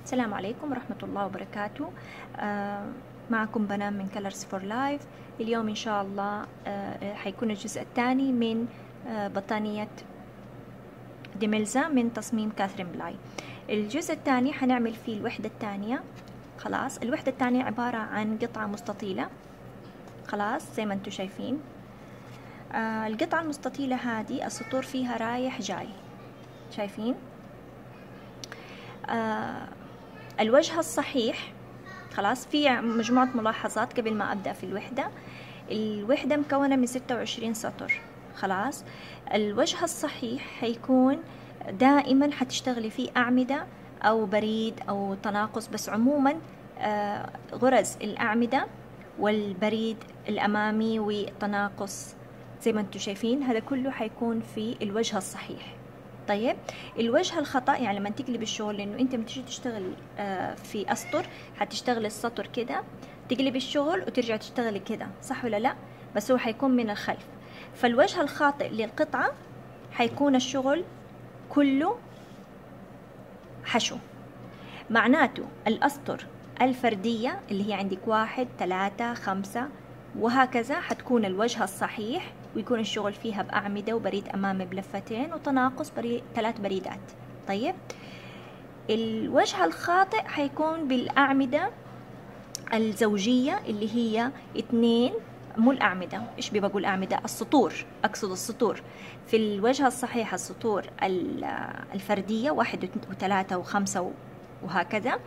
السلام عليكم ورحمة الله وبركاته. معكم بنام من Colors for Life. اليوم إن شاء الله حيكون الجزء الثاني من بطانية ديميلزا من تصميم كاثرين بلاي. الجزء الثاني حنعمل فيه الوحدة الثانية. خلاص، الوحدة الثانية عبارة عن قطعة مستطيلة، خلاص زي ما انتم شايفين. القطعة المستطيلة هذه السطور فيها رايح جاي، شايفين؟ الوجه الصحيح، خلاص في مجموعة ملاحظات قبل ما أبدأ في الوحدة. الوحدة مكونة من 26 سطر، خلاص. الوجه الصحيح حيكون دائما حتشتغلي فيه أعمدة أو بريد أو تناقص، بس عموما غرز الأعمدة والبريد الأمامي وتناقص زي ما انتم شايفين، هذا كله حيكون في الوجه الصحيح. طيب الوجه الخطأ، يعني لما تقلب الشغل، لأنه أنت بتيجي تشتغل في أسطر حتشتغل السطر كده، تقلب الشغل وترجع تشتغلي كده، صح ولا لا؟ بس هو حيكون من الخلف. فالوجه الخاطئ للقطعة حيكون الشغل كله حشو. معناته الأسطر الفردية اللي هي عندك 1 3 5 وهكذا حتكون الوجه الصحيح، ويكون الشغل فيها بأعمدة وبريد أمامي بلفتين وتناقص 3 بريدات. طيب الوجه الخاطئ حيكون بالأعمدة الزوجية اللي هي 2، مو الأعمدة، إيش بقول أعمدة؟ السطور، أقصد السطور. في الوجه الصحيح السطور الفردية 1 و3 و5 وهكذا.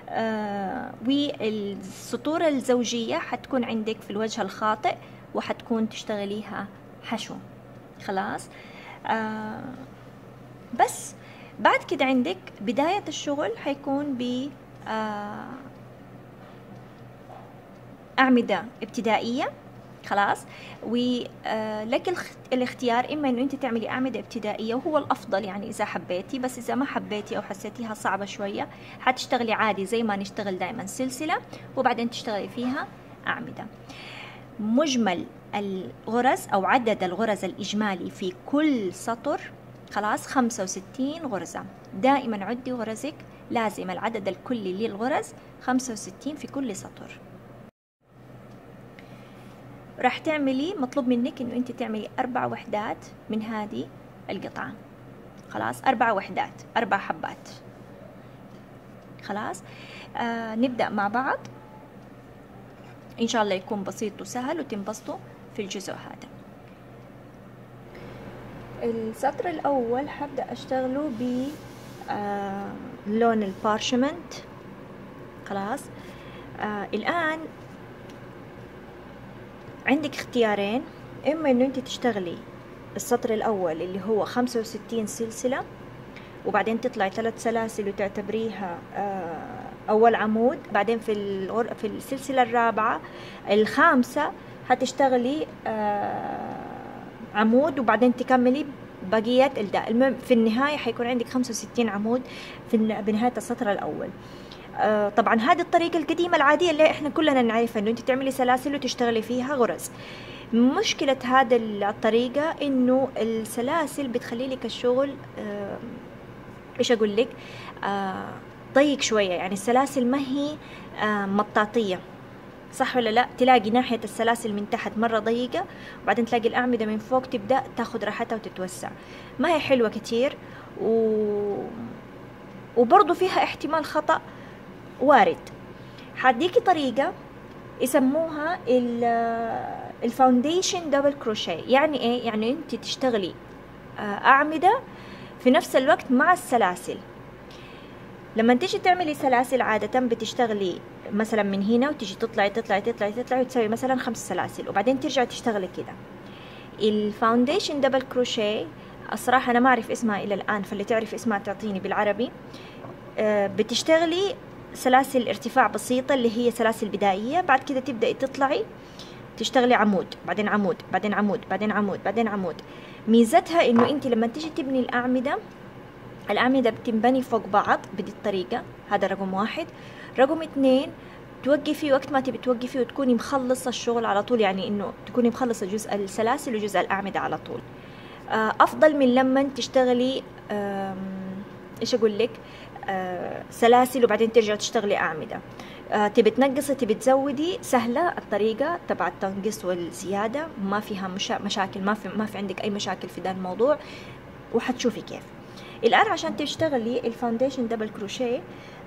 والسطور الزوجية حتكون عندك في الوجه الخاطئ وحتكون تشتغليها حشو، خلاص. بس بعد كده عندك بداية الشغل حيكون ب أعمدة ابتدائية، خلاص. ولك الاختيار، إما إنه أنت تعملي أعمدة ابتدائية وهو الأفضل يعني إذا حبيتي، بس إذا ما حبيتي أو حسيتيها صعبة شوية حتشتغلي عادي زي ما نشتغل دائما سلسلة وبعدين تشتغلي فيها أعمدة. مجمل الغرز أو عدد الغرز الإجمالي في كل سطر، خلاص 65 غرزة. دائما عدي غرزك، لازم العدد الكلي للغرز 65 في كل سطر. راح تعملي، مطلوب منك انه انت تعملي 4 وحدات من هذه القطعة، خلاص 4 وحدات، 4 حبات، خلاص. نبدأ مع بعض ان شاء الله، يكون بسيط وسهل وتنبسطوا في الجزء هذا. السطر الاول حبدأ اشتغله ب لون البارشمنت، خلاص. الان عندك اختيارين، اما انه انت تشتغلي السطر الاول اللي هو 65 سلسلة وبعدين تطلعي 3 سلاسل وتعتبريها اول عمود، بعدين في السلسلة الرابعة الخامسة حتشتغلي عمود وبعدين تكملي بقية الداء. المهم في النهاية حيكون عندك 65 عمود بنهاية السطر الاول. طبعا هذه الطريقة القديمة العادية اللي احنا كلنا نعرفها، انه انت تعملي سلاسل وتشتغلي فيها غرز. مشكلة هذا الطريقة انه السلاسل بتخلي لك الشغل ايش اقول لك، ضيق شوية، يعني السلاسل ما هي مطاطية، صح ولا لا؟ تلاقي ناحية السلاسل من تحت مرة ضيقة وبعدين تلاقي الأعمدة من فوق تبدأ تاخد راحتها وتتوسع، ما هي حلوة كتير. وبرضو فيها احتمال خطأ وارد. حديكي طريقة يسموها الفاونديشن دبل كروشيه. يعني ايه؟ يعني انت تشتغلي أعمدة في نفس الوقت مع السلاسل. لما تيجي تعملي سلاسل عادة بتشتغلي مثلا من هنا وتيجي تطلعي تطلعي تطلعي تطلعي وتسوي مثلا 5 سلاسل وبعدين ترجعي تشتغلي كده. الفاونديشن دبل كروشيه الصراحة أنا ما أعرف اسمها إلى الآن، فاللي تعرف اسمها تعطيني بالعربي. بتشتغلي سلاسل ارتفاع بسيطة اللي هي سلاسل بدائية، بعد كده تبدأي تطلعي تشتغلي عمود بعدين عمود بعدين عمود بعدين عمود بعدين عمود. ميزتها انه انت لما تيجي تبني الأعمدة بتنبني فوق بعض بدي الطريقة. هذا رقم 1. رقم 2، توقفي وقت ما تبي توقفي وتكوني مخلصة الشغل على طول، يعني انه تكوني مخلصة جزء السلاسل وجزء الأعمدة على طول. افضل من لما تشتغلي ايش اقول لك، سلاسل وبعدين ترجع تشتغلي أعمدة. تبي تنقصي تبي تزودي، سهلة الطريقة تبع التنقيص والزيادة، ما فيها مشاكل، ما في عندك أي مشاكل في ده الموضوع، وحتشوفي كيف. الآن عشان تشتغلي الفاونديشن دبل كروشيه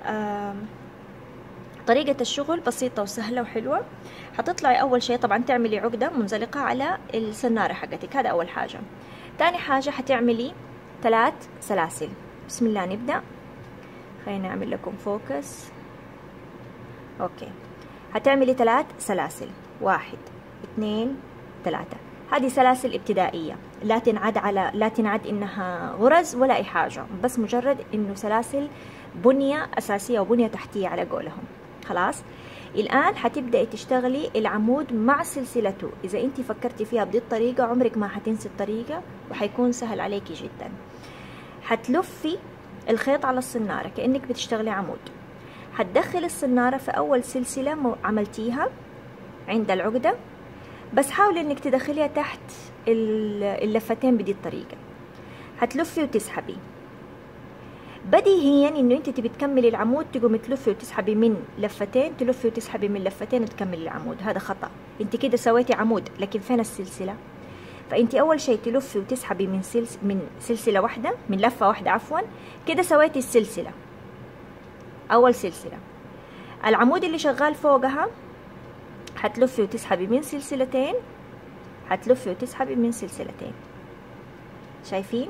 طريقة الشغل بسيطة وسهلة وحلوة. حتطلعي أول شيء طبعا تعملي عقدة منزلقة على السنارة حقتك، هذا أول حاجة. تاني حاجة حتعملي 3 سلاسل. بسم الله نبدأ. خلينا نعمل لكم فوكس. اوكي، هتعملي 3 سلاسل، 1 2 3. هذه سلاسل ابتدائية، لا تنعد انها غرز ولا اي حاجة، بس مجرد انه سلاسل بنية اساسية وبنية تحتية على قولهم. خلاص، الان حتبدأي تشتغلي العمود مع سلسلته. اذا انت فكرتي فيها بدي الطريقة عمرك ما حتنسي الطريقة، وحيكون سهل عليكي جدا. حتلفي الخيط على السنارة كأنك بتشتغلي عمود. حتدخل السنارة في أول سلسلة عملتيها عند العقدة، بس حاولي إنك تدخليها تحت اللفتين بدي الطريقة. حتلفي وتسحبي. بديهيا إنه أنت تبي تكملي العمود تقومي تلفي وتسحبي من لفتين، تلفي وتسحبي من لفتين وتكملي العمود. هذا خطأ، أنت كده سويتي عمود لكن فين السلسلة؟ فأنت أول شيء تلفي وتسحبي من سلسلة واحدة، من لفة واحدة عفوا، كده سويتي السلسلة، أول سلسلة. العمود اللي شغال فوقها حتلفي وتسحبي من سلسلتين، حتلفي وتسحبي من سلسلتين. شايفين؟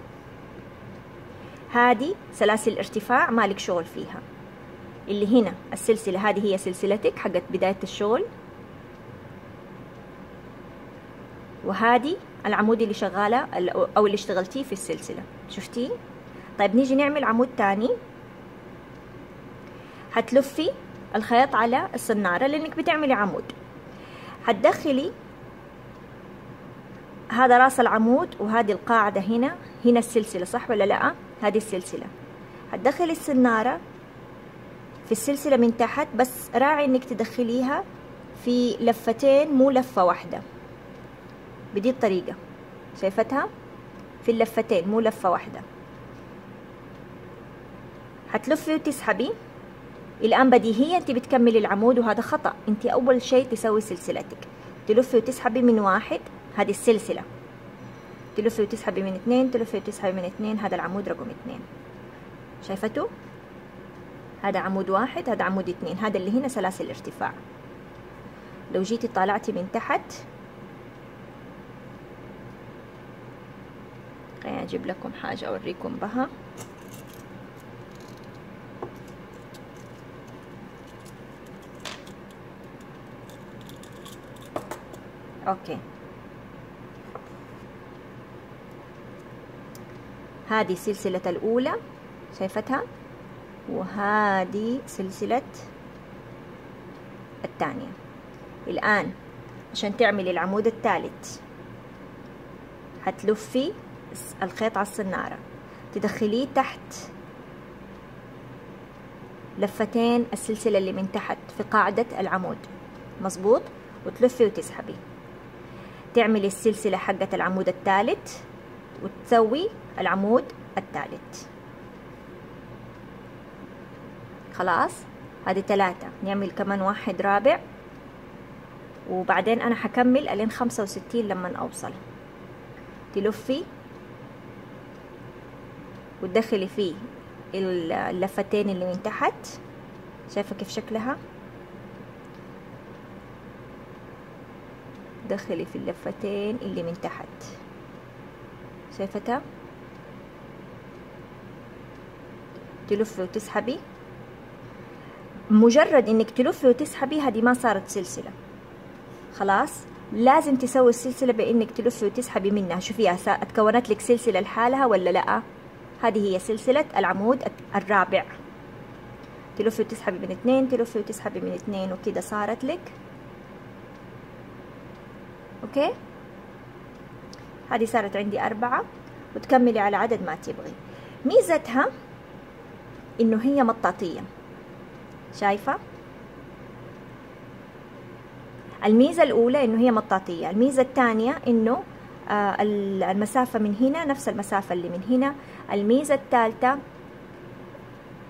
هذه سلاسل ارتفاع مالك شغل فيها. اللي هنا السلسلة هذه هي سلسلتك حقت بداية الشغل، وهذه العمود اللي شغالة أو اللي اشتغلتيه في السلسلة. شفتيه؟ طيب نيجي نعمل عمود تاني. حتلفي الخيط على السنارة لأنك بتعملي عمود. حتدخلي هذا راس العمود وهذه القاعدة هنا السلسلة، صح ولا لا؟ هذه السلسلة. حتدخلي السنارة في السلسلة من تحت، بس راعي انك تدخليها في لفتين مو لفة واحدة بدي الطريقة. شايفتها؟ في اللفتين مو لفة واحدة. حتلفي وتسحبي. الآن بديهيا انت بتكملي العمود، وهذا خطأ. انت أول شيء تسوي سلسلتك، تلفي وتسحبي من 1، هذه السلسلة، تلفي وتسحبي من 2، تلفي وتسحبي من 2، هذا العمود رقم 2. شايفتوا؟ هذا عمود 1، هذا عمود 2، هذا اللي هنا سلاسل ارتفاع. لو جيتي طالعتي من تحت، خليني أجيب لكم حاجة أوريكم بها. اوكي، هذه سلسلة الأولى شايفتها، وهذه سلسلة الثانية. الآن عشان تعملي العمود الثالث حتلفي الخيط على السنارة، تدخليه تحت لفتين السلسلة اللي من تحت في قاعدة العمود، مظبوط، وتلفي وتسحبي. تعملي السلسلة حقة العمود الثالث وتسوي العمود الثالث. خلاص، هذه 3. نعمل كمان 1 رابع، وبعدين أنا حكمل ألين 65 لما أوصل. تلفي وتدخلي فيه اللفتين اللي من تحت. شايفة كيف شكلها؟ دخلي في اللفتين اللي من تحت. شايفتها؟ تلفي وتسحبي. مجرد انك تلفي وتسحبي هذه ما صارت سلسلة. خلاص، لازم تسوي السلسلة بانك تلفي وتسحبي منها. شوفيها اتكونت لك سلسلة لحالها ولا لا؟ هذه هي سلسلة العمود الرابع. تلفي وتسحبي من 2، تلفي وتسحبي من 2، وكده صارت لك. اوكي، هذه صارت عندي 4، وتكملي على عدد ما تبغي. ميزتها انه هي مطاطية. شايفة؟ الميزة الأولى إنه هي مطاطية. الميزة الثانية إنه المسافة من هنا نفس المسافة اللي من هنا. الميزة الثالثة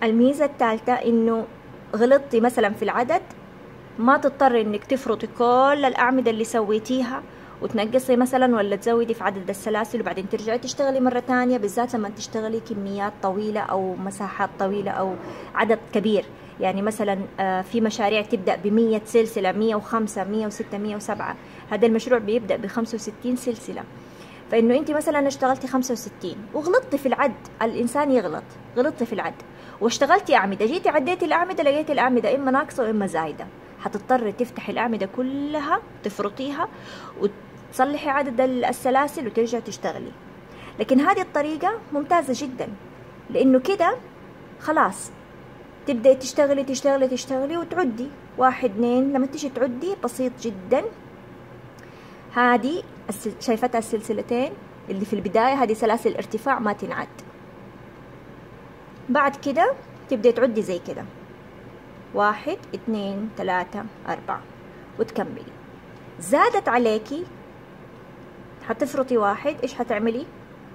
الميزة الثالثة إنه غلطتي مثلا في العدد، ما تضطري إنك تفرطي كل الأعمدة اللي سويتيها وتنقصي مثلا ولا تزودي في عدد السلاسل وبعدين ترجعي تشتغلي مرة تانية، بالذات لما تشتغلي كميات طويلة أو مساحات طويلة أو عدد كبير. يعني مثلا في مشاريع تبدأ ب100 سلسلة، 105 106 107. هذا المشروع بيبدأ ب65 سلسلة. فإنه أنت مثلا اشتغلتي 65 وغلطتي في العد، الإنسان يغلط، غلطتي في العد واشتغلتي أعمدة، جيتي عديتي الأعمدة لقيتي الأعمدة إما ناقصة وإما زايدة، حتضطري تفتحي الأعمدة كلها تفرطيها وتصلحي عدد السلاسل وترجعي تشتغلي. لكن هذه الطريقة ممتازة جدا، لأنه كده خلاص تبدأي تشتغلي وتعدي 1 2. لما تيجي تعدي بسيط جدا. هذه شايفتها السلسلتين اللي في البداية، هذه سلاسل ارتفاع ما تنعد. بعد كده تبدأي تعدي زي كده 1 2 3 4 وتكملي. زادت عليكي حتفرطي 1، ايش حتعملي؟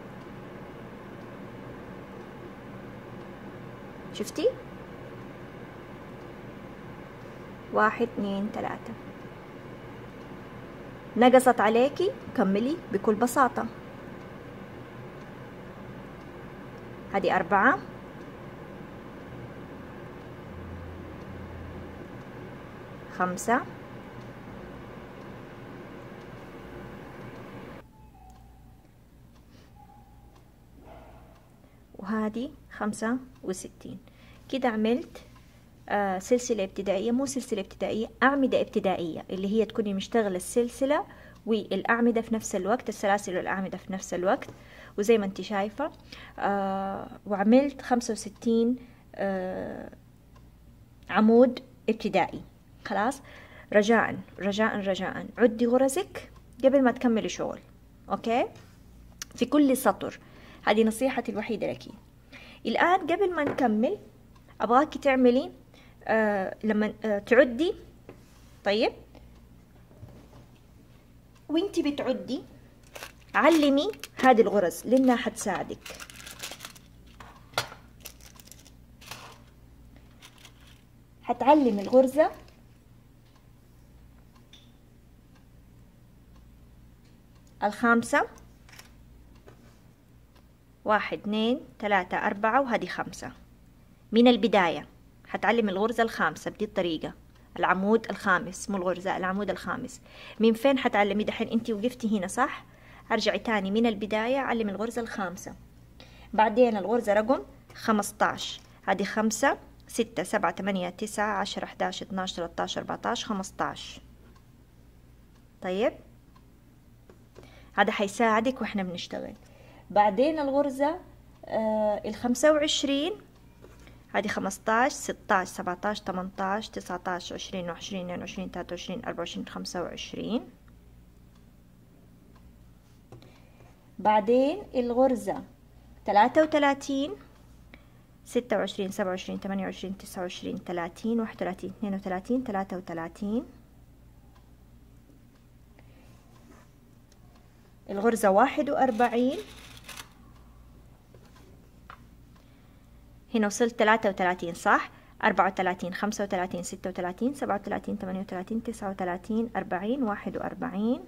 شفتي؟ 1 2 3. نقصت عليكي كملي بكل بساطة. هذه 4 5 وهذه 65. كده عملت سلسلة ابتدائية، مو سلسلة ابتدائية، أعمدة ابتدائية، اللي هي تكوني مشتغلة السلسلة والأعمدة في نفس الوقت، السلاسل والأعمدة في نفس الوقت. وزي ما انت شايفة وعملت 65 عمود ابتدائي. خلاص، رجاء عدي غرزك قبل ما تكملي شغل، اوكي؟ في كل سطر. هذه نصيحتي الوحيدة لك. الآن قبل ما نكمل أبغاكي تعملي لما تعدي، طيب، وانتي بتعدي علمي هذه الغرز لأنها حتساعدك. حتعلمي الغرزة الخامسة، 1 2 3 4 وهذه 5 من البداية. حتعلم الغرزة الخامسة بدي الطريقة، العمود الخامس، مو الغرزة، العمود الخامس. من فين حتعلمي دحين؟ انتي وقفتي هنا صح؟ ارجعي تاني من البداية، علم الغرزة الخامسة. بعدين الغرزة رقم 15، هذه 5 6 7 8 9 10 11 12 13 14 15. طيب، هذا حيساعدك واحنا بنشتغل. بعدين الغرزة 25، هذه 15 16 17 18 19 20 21 22 23 24 25. بعدين الغرزة 33 26 27 28 29 30 31 32 33. الغرزة 41، هنا وصلت 33 صح؟ 34 35 36 37 38 39 40 41.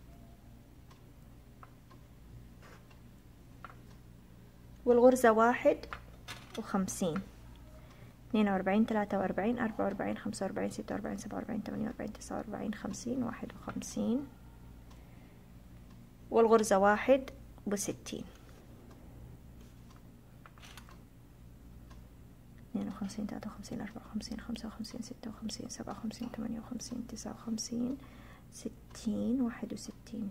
والغرزة 51 42 43 44 45 46 47 48 49 50 51. والغرزة 61 52 53 54 55 56 57 58 59 60 61.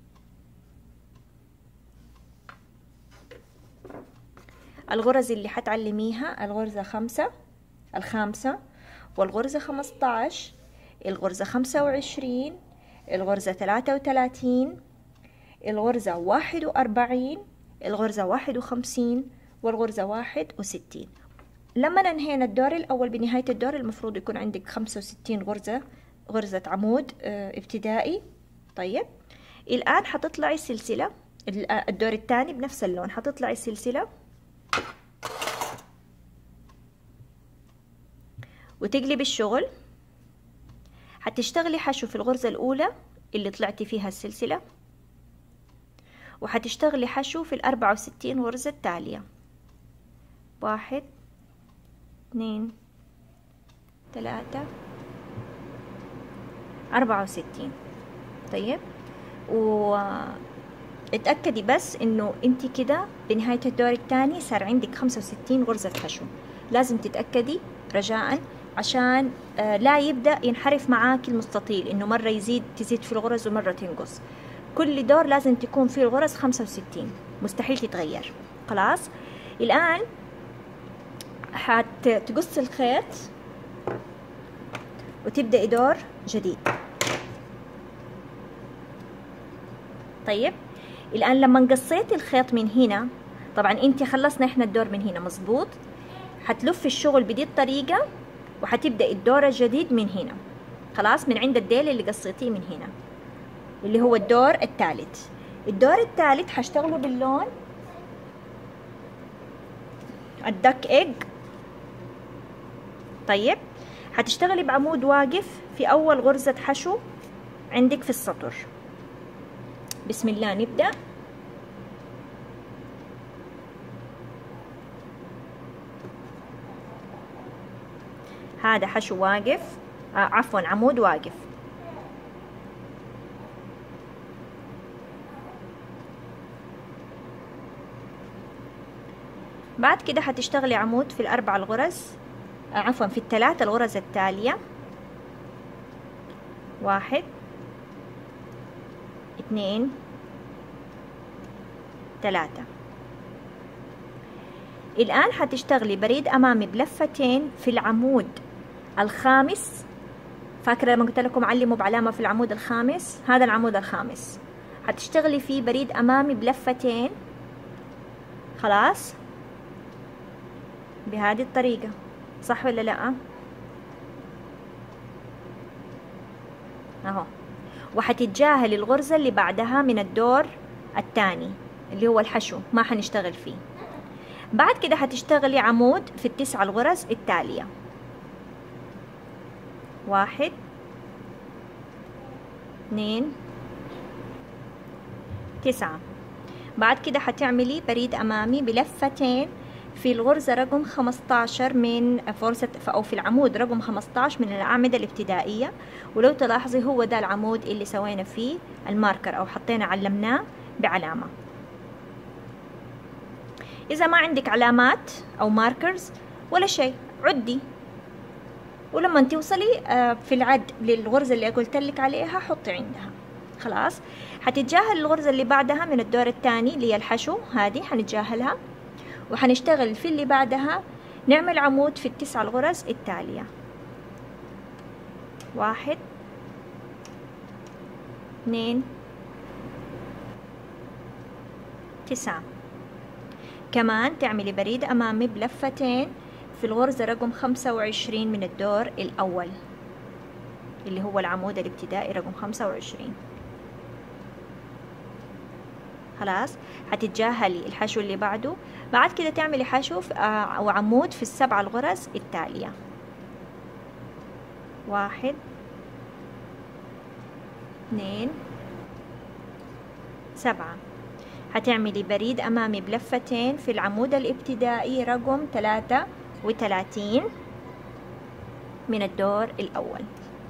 الغرز اللي حتعلميها الغرزة 5 الخامسة، والغرزة 15، الغرزة 25، الغرزة 33، الغرزة 41، الغرزة 51، والغرزة 61. لما انهينا الدور الأول بنهاية الدور المفروض يكون عندك 65 غرزة عمود ابتدائي. طيب، الآن حتطلعي سلسلة، الدور الثاني بنفس اللون حتطلعي سلسلة وتقلب الشغل. حتشتغلي حشو في الغرزة الأولى اللي طلعتي فيها السلسلة، وحتشتغلي حشو في 64 غرزة التالية. 1 2 3 64. طيب، اتأكدي بس انه انت كده بنهاية الدور الثاني صار عندك 65 غرزة حشو. لازم تتأكدي رجاء عشان لا يبدأ ينحرف معاك المستطيل، انه مرة تزيد في الغرز ومرة تنقص. كل دور لازم تكون فيه الغرز 65، مستحيل تتغير. خلاص، الآن حتقص الخيط وتبدأي دور جديد. طيب، الآن لما قصيتي الخيط من هنا، طبعا انت خلصنا احنا الدور من هنا مظبوط، حتلفي الشغل بدي الطريقة وحتبدأ الدور الجديد من هنا. خلاص، من عند الديل اللي قصيتيه من هنا اللي هو الدور الثالث. الدور الثالث حاشتغله باللون الدك ايج. طيب، حتشتغلي بعمود واقف في اول غرزة حشو عندك في السطر. بسم الله نبدأ. هذا حشو واقف، عفوا عمود واقف. بعد كده حتشتغلي عمود في الأربع الغرز، عفوا في الثلاث الغرز التالية. 1 2 3. الآن حتشتغلي بريد أمامي بلفتين في العمود الخامس. فاكرة لما قلت لكم علموا بعلامة في العمود الخامس؟ هذا العمود الخامس حتشتغلي فيه بريد أمامي بلفتين. خلاص، بهذه الطريقة، صح ولا لا؟ اهو. وحتتجاهلي الغرزة اللي بعدها من الدور الثاني اللي هو الحشو، ما حنشتغل فيه. بعد كده حتشتغلي عمود في التسع الغرز التالية. 1 2 9. بعد كده حتعملي بريد أمامي بلفتين في الغرزة رقم 15 من فرصة أو في العمود رقم 15 من الأعمدة الابتدائية. ولو تلاحظي هو ده العمود اللي سوينا فيه الماركر أو حطينا علمناه بعلامة. إذا ما عندك علامات أو ماركرز ولا شيء، عدي، ولما توصلي في العد للغرزة اللي قلت لك عليها حطي عندها. خلاص، حتتجاهل الغرزة اللي بعدها من الدور الثاني اللي هي الحشو، هذه حنتجاهلها وحنشتغل في اللي بعدها. نعمل عمود في التسع الغرز التالية. 1 2 9. كمان تعملي بريد أمامي بلفتين في الغرزة رقم 25 من الدور الأول اللي هو العمود الابتدائي رقم 25. خلاص، حتتجاهلي الحشو اللي بعده. بعد كده تعملي حشو أو عمود في السبع الغرز التالية. 1 2 7. حتعملي بريد أمامي بلفتين في العمود الابتدائي رقم 33 من الدور الأول،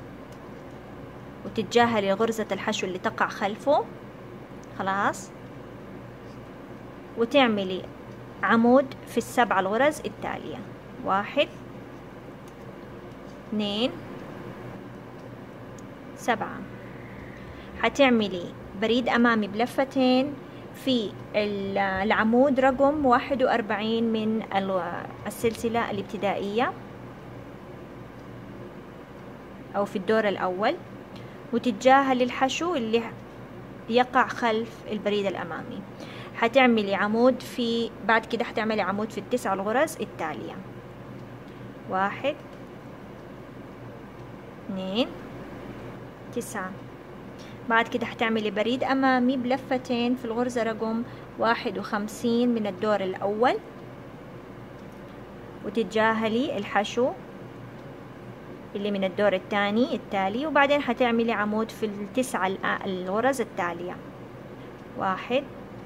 وتتجاهلي غرزة الحشو اللي تقع خلفه. خلاص، وتعملي عمود في السبع الغرز التالية. 1 2 7. حتعملي بريد أمامي بلفتين في العمود رقم 41 من السلسلة الابتدائية أو في الدور الأول، وتتجاهلي الحشو اللي يقع خلف البريد الأمامي. حتعملي عمود في بعد كده حتعملي عمود في التسع الغرز التالية. 1 2 9. بعد كده حتعملي بريد أمامي بلفتين في الغرزة رقم 51 من الدور الأول، وتتجاهلي الحشو اللي من الدور الثاني التالي، وبعدين حتعملي عمود في التسعة الغرز التالية. 1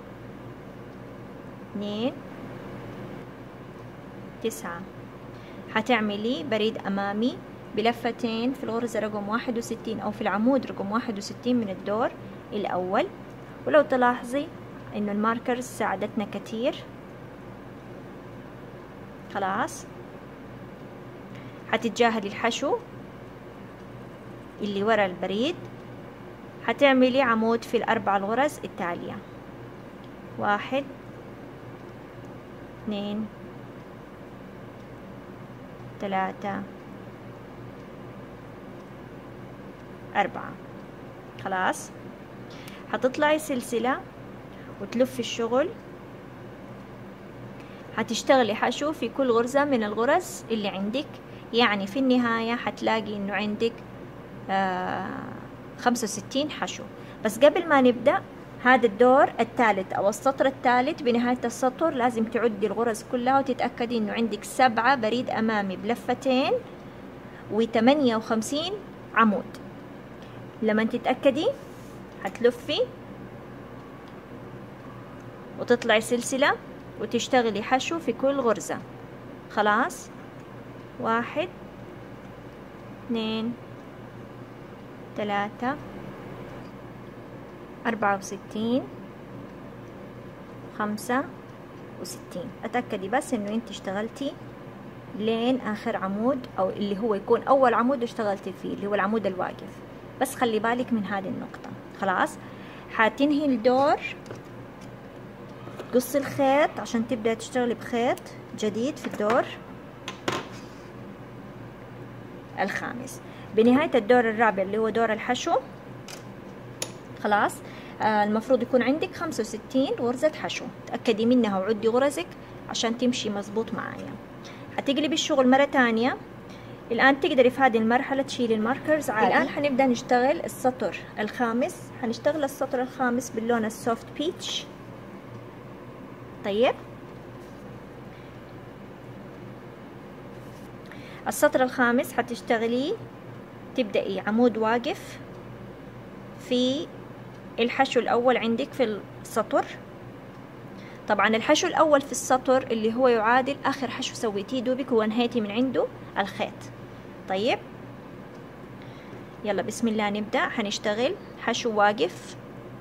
2 9. حتعملي بريد أمامي بلفتين في الغرزة رقم 61 أو في العمود رقم 61 من الدور الأول. ولو تلاحظي إنه الماركرز ساعدتنا كتير. خلاص، حتتجاهلي الحشو اللي ورا البريد، حتعملي عمود في الأربع الغرز التالية. 1 2 3 4. خلاص، حتطلعي سلسلة وتلفي الشغل، حتشتغلي حشو في كل غرزة من الغرز اللي عندك. يعني في النهاية حتلاقي انه عندك 65 حشو. بس قبل ما نبدأ هذا الدور الثالث او السطر الثالث، بنهاية السطر لازم تعدي الغرز كلها وتتأكدي انه عندك 7 بريد امامي بلفتين و58 عمود. لما تتأكدي هتلفي وتطلعي سلسلة وتشتغلي حشو في كل غرزة. خلاص، 1 2 3 64 65. اتأكدي بس انه انت اشتغلتي لين اخر عمود، او اللي هو يكون اول عمود اشتغلتي فيه اللي هو العمود الواقف. بس خلي بالك من هذه النقطة. خلاص، حتنهي الدور، قصي الخيط عشان تبدأ تشتغلي بخيط جديد في الدور الخامس. بنهاية الدور الرابع اللي هو دور الحشو، خلاص المفروض يكون عندك 65 غرزة حشو. تأكدي منها وعدي غرزك عشان تمشي مظبوط معايا. هتقلبي الشغل مرة تانية. الآن تقدري في هذه المرحلة تشيلي الماركرز عادي. الآن حنبدأ نشتغل السطر الخامس. هنشتغل السطر الخامس باللون السوفت بيتش. طيب، السطر الخامس حتشتغلي، تبدأي عمود واقف في الحشو الأول عندك في السطر. طبعا الحشو الأول في السطر اللي هو يعادل آخر حشو سويتيه دوبك وانهيتي من عنده الخيط. طيب، يلا بسم الله نبدأ. حنشتغل حشو واقف،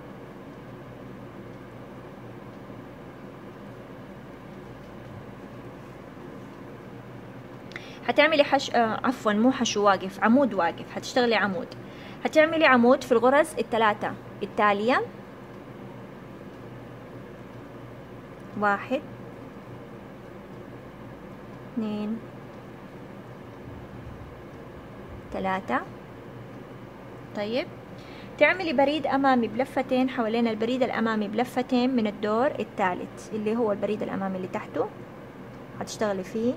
هتعملي عفوا مو حشو واقف، عمود واقف. هتشتغلي عمود، هتعملي عمود في الغرز الثلاثة التالية. 1 2 3. طيب، تعملي بريد أمامي بلفتين حوالين البريد الأمامي بلفتين من الدور الثالث اللي هو البريد الأمامي اللي تحته. هتشتغلي فيه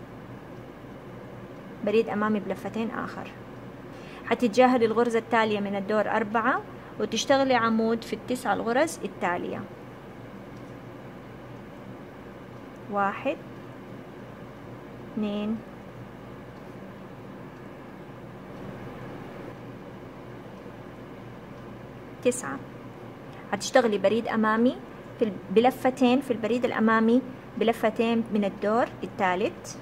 بريد أمامي بلفتين آخر. هتتجاهلي الغرزة التالية من الدور 4 وتشتغلي عمود في التسع الغرز التالية. 1 2 9. هتشتغلي بريد أمامي بلفتين في البريد الأمامي بلفتين من الدور الثالث.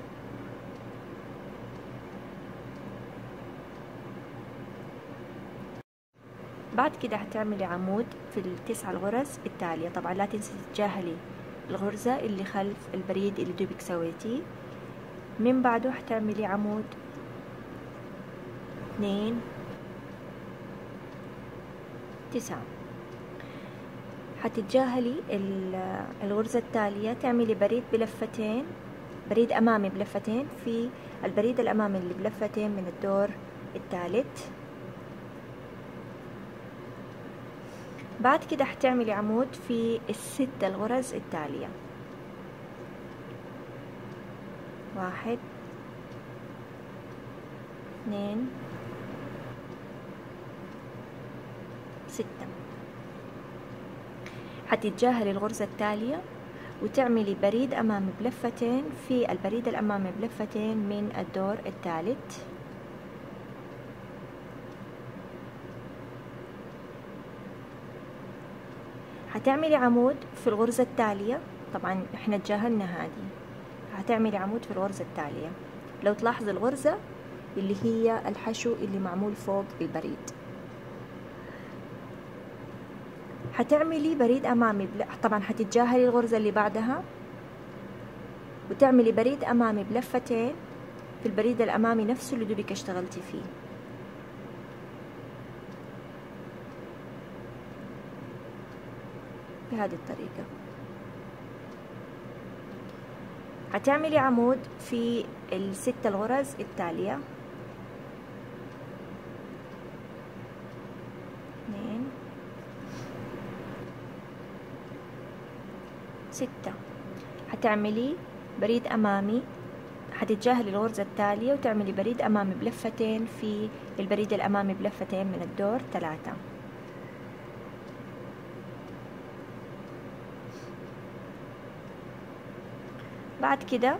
بعد كده هتعملي عمود في التسع الغرز التالية. طبعا لا تنسي تتجاهلي الغرزة اللي خلف البريد اللي دوبك سويتيه. من بعده هتعملي عمود 2 9. هتتجاهلي الغرزة التالية، تعملي بريد بلفتين، بريد أمامي بلفتين في البريد الأمامي اللي بلفتين من الدور الثالث. بعد كده هتعملي عمود في الست الغرز التالية. 1 2 6. هتتجاهلي الغرزة التالية وتعملي بريد أمامي بلفتين في البريد الأمامي بلفتين من الدور الثالث. هتعملي عمود في الغرزة التالية، طبعا احنا تجاهلنا هذه، هتعملي عمود في الغرزة التالية. لو تلاحظي الغرزة اللي هي الحشو اللي معمول فوق البريد، هتعملي بريد أمامي طبعا هتتجاهلي الغرزة اللي بعدها وتعملي بريد أمامي بلفتين في البريد الأمامي نفسه اللي دوبك اشتغلتي فيه. بهذه الطريقة هتعملي عمود في الست الغرز التالية، 2 6. هتعملي بريد أمامي، هتتجاهلي الغرزة التالية وتعملي بريد أمامي بلفتين في البريد الأمامي بلفتين من الدور 3. بعد كده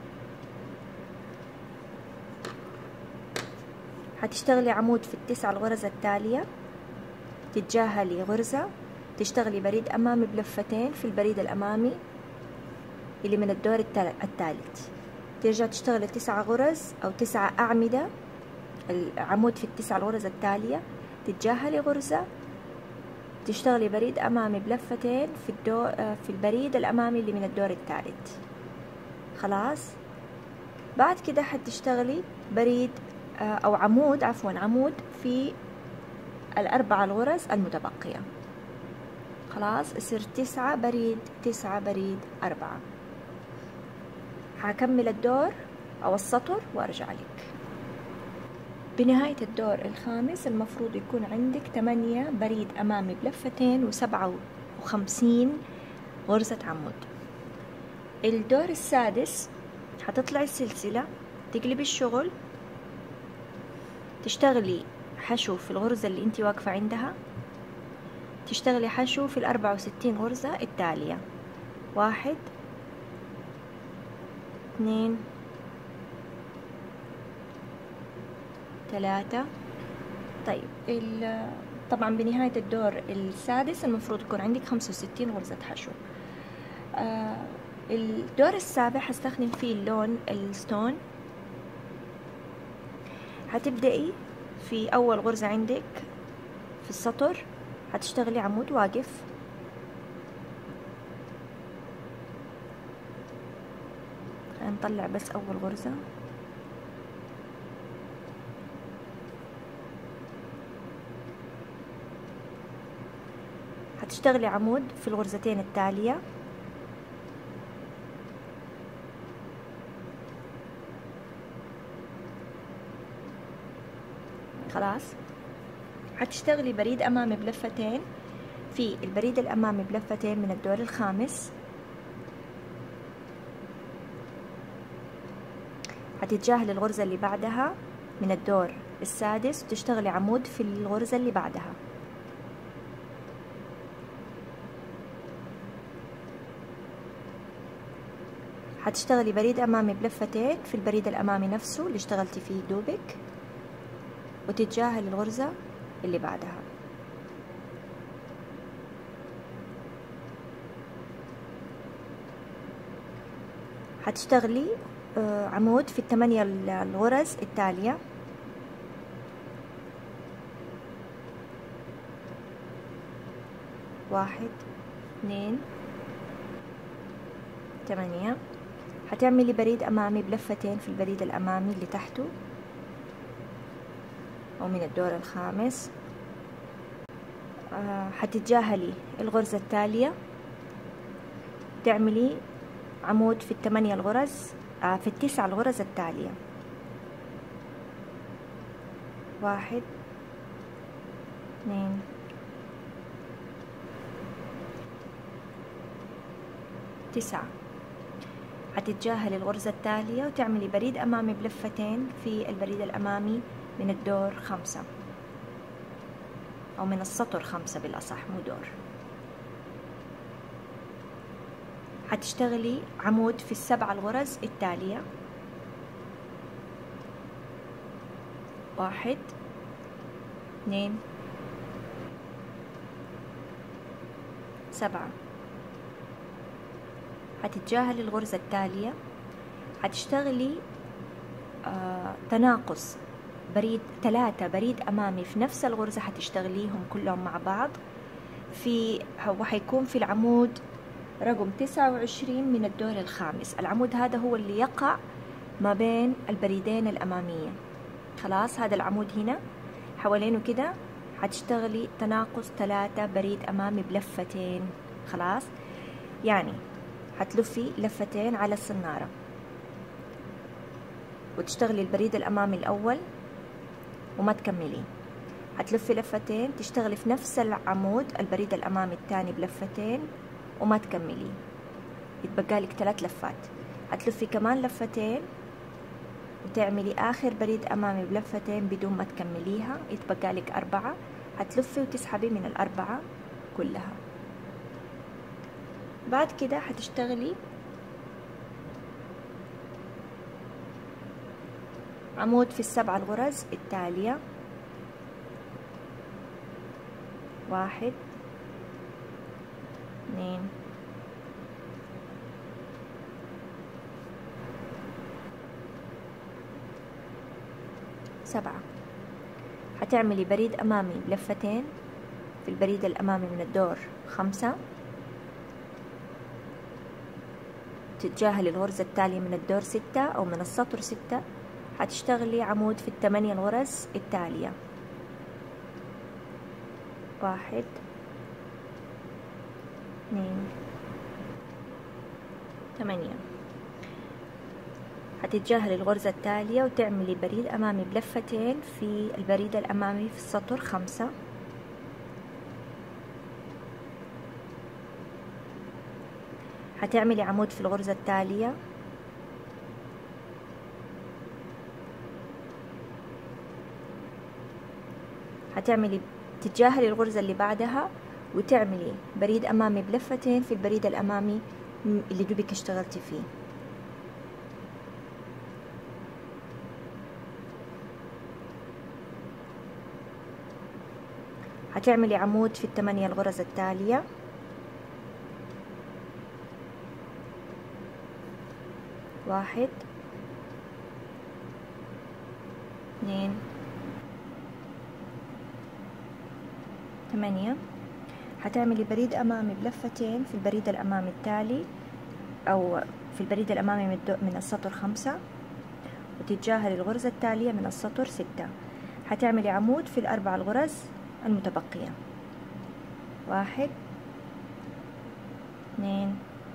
هتشتغلي عمود في التسع الغرز التالية، تتجاهلي غرزة، تشتغلي بريد أمامي بلفتين في البريد الأمامي اللي من الدور الثالث، ترجع تشتغلي 9 غرز أو 9 أعمدة العمود في التسع الغرز التالية، تتجاهلي غرزة، تشتغلي بريد أمامي بلفتين في البريد الأمامي اللي من الدور الثالث. خلاص. بعد كده هتشتغلي بريد أو عمود، عمود في الأربع الغرز المتبقية. خلاص يصير 9 بريد 9 بريد 4. هكمل الدور أو السطر وأرجع لك. بنهاية الدور الخامس المفروض يكون عندك 8 بريد أمامي بلفتين و57 غرزة عمود. الدور السادس هتطلعي السلسلة، تقلبي الشغل، تشتغلي حشو في الغرزة اللي انت واقفة عندها، تشتغلي حشو في 64 غرزة التالية، 1 2 3. طيب طبعا بنهاية الدور السادس المفروض يكون عندك 65 غرزة حشو. الدور السابع هستخدم فيه اللون الستون. هتبدأي في أول غرزة عندك في السطر هتشتغلي عمود واقف، هنطلع بس أول غرزة، هتشتغلي عمود في الغرزتين التالية، خلاص. هتشتغلي بريد أمامي بلفتين في البريد الأمامي بلفتين من الدور الخامس، هتتجاهلي الغرزة اللي بعدها من الدور السادس وتشتغلي عمود في الغرزة اللي بعدها، هتشتغلي بريد أمامي بلفتين في البريد الأمامي نفسه اللي اشتغلتي فيه دوبك وتتجاهلي الغرزة اللي بعدها. هتشتغلي عمود في 8 الغرز التالية، 1 2 8. هتعملي بريد أمامي بلفتين في البريد الأمامي اللي تحته أو من الدور الخامس، هتتجاهلي الغرزة التالية، تعملي عمود في 8 الغرز في 9 الغرز التالية، 1 2 9. هتتجاهلي الغرزة التالية وتعملي بريد أمامي بلفتين في البريد الأمامي من الدور 5 أو من السطر 5 بالأصح مو دور. هتشتغلي عمود في 7 الغرز التالية، 1 2 7 هتتجاهلي الغرزة التالية، هتشتغلي تناقص بريد 3 بريد أمامي في نفس الغرزة، هتشتغليهم كلهم مع بعض هو حيكون في العمود رقم 29 من الدور الخامس. العمود هذا هو اللي يقع ما بين البريدين الأمامية. خلاص هذا العمود هنا حوالينه كده هتشتغلي تناقص 3 بريد أمامي بلفتين. خلاص يعني هتلفي لفتين على الصنارة وتشتغلي البريد الأمامي الأول وما تكملين، هتلفي لفتين تشتغلي في نفس العمود البريد الأمامي الثاني بلفتين وما تكملين، يتبقى لك 3 لفات. هتلفي كمان لفتين وتعملي آخر بريد أمامي بلفتين بدون ما تكمليها، يتبقى لك 4. هتلفي وتسحبي من ال4 كلها. بعد كده هتشتغلي عمود في ال7 الغرز التالية، 1 2 7. هتعملي بريد أمامي بلفتين في البريد الأمامي من الدور 5، تتجاهلي الغرزة التالية من الدور 6 أو من السطر 6. هتشتغلي عمود في ال8 الغرز التالية، 1 2 8. هتتجاهلي الغرزة التالية وتعملي بريد أمامي بلفتين في البريد الأمامي في السطر 5. هتعملي عمود في الغرزة التالية، تتجاهلي الغرزة اللي بعدها وتعملي بريد أمامي بلفتين في البريد الأمامي اللي دوبك اشتغلتي فيه. هتعملي عمود في ال8 الغرز التالية، 1 2 8. هتعملي بريد أمامي بلفتين في البريد الأمامي التالي أو في البريد الأمامي من السطر 5 وتتجاهلي الغرزة التالية من السطر 6. هتعملي عمود في ال4 الغرز المتبقية، 1 2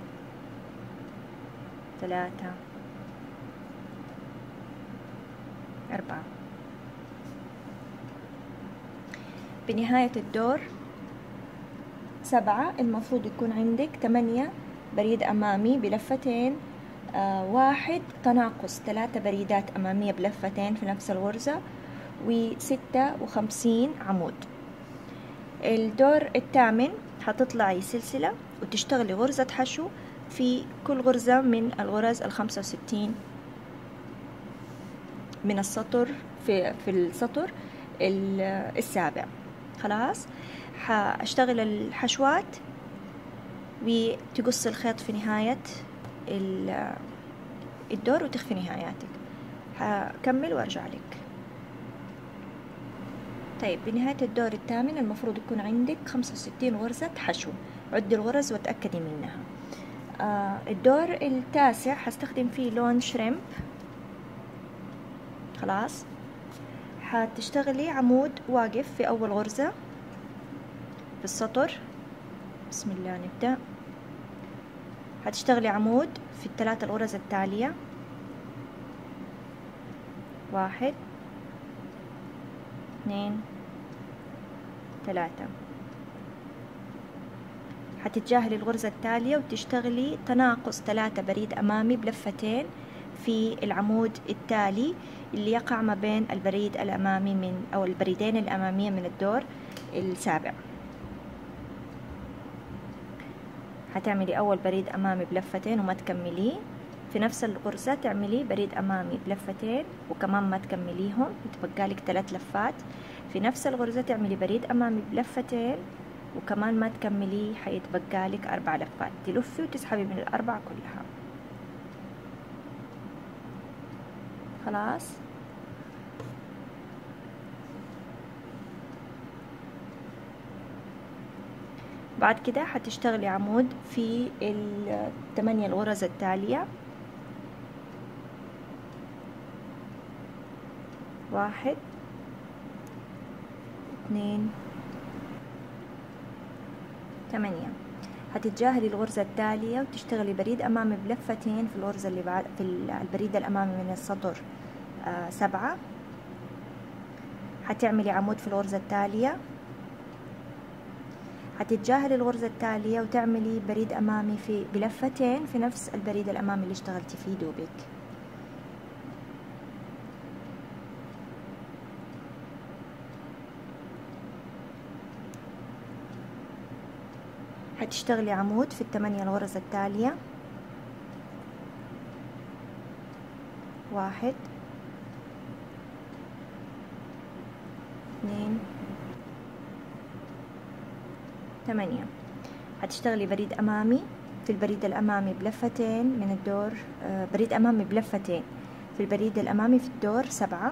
3 4. بنهاية الدور 7 المفروض يكون عندك 8 بريد أمامي بلفتين، 1 تناقص 3 بريدات أمامية بلفتين في نفس الغرزة، و56 عمود. الدور الثامن هتطلعي سلسلة وتشتغلي غرزة حشو في كل غرزة من الغرز ال65 من السطر في السطر السابع. خلاص هشتغل الحشوات وتقص الخيط في نهاية الدور وتخفي نهاياتك. هكمل وارجع لك. طيب بنهاية الدور الثامن المفروض يكون عندك 65 غرزة حشو. عدي الغرز وتأكدي منها. الدور التاسع هستخدم فيه لون شريمب. خلاص هتشتغلي عمود واقف في أول غرزة في السطر. بسم الله نبدأ. هتشتغلي عمود في ال3 الغرز التالية، 1 2 3. هتتجاهلي الغرزة التالية وتشتغلي تناقص 3 بريد أمامي بلفتين في العمود التالي اللي يقع ما بين البريد الأمامي أو البريدين الأمامية من الدور السابع. هتعملي أول بريد أمامي بلفتين وما تكمليه، في نفس الغرزة تعملي بريد أمامي بلفتين وكمان ما تكمليهم، يتبقى لك 3 لفات. في نفس الغرزة تعملي بريد أمامي بلفتين وكمان ما تكمليه، حيتبقى لك 4 لفات، تلفي وتسحبي من الأربعة كلها. خلاص. بعد كده حتشتغلي عمود في ال8 الغرز التالية، 1 2 8. هتتجاهلي الغرزة التالية وتشتغلي بريد أمامي بلفتين في الغرزة اللي بعد، في البريد الأمامي من السطر 7. هتعملي عمود في الغرزة التالية، هتتجاهلي الغرزة التالية وتعملي بريد أمامي في بلفتين في نفس البريد الأمامي اللي اشتغلتي فيه دوبك. هتشتغلي عمود في ال8 الغرز التالية، 1 2 8. هتشتغلي بريد أمامي في البريد الأمامي بلفتين من الدور، بريد أمامي بلفتين في البريد الأمامي في الدور 7.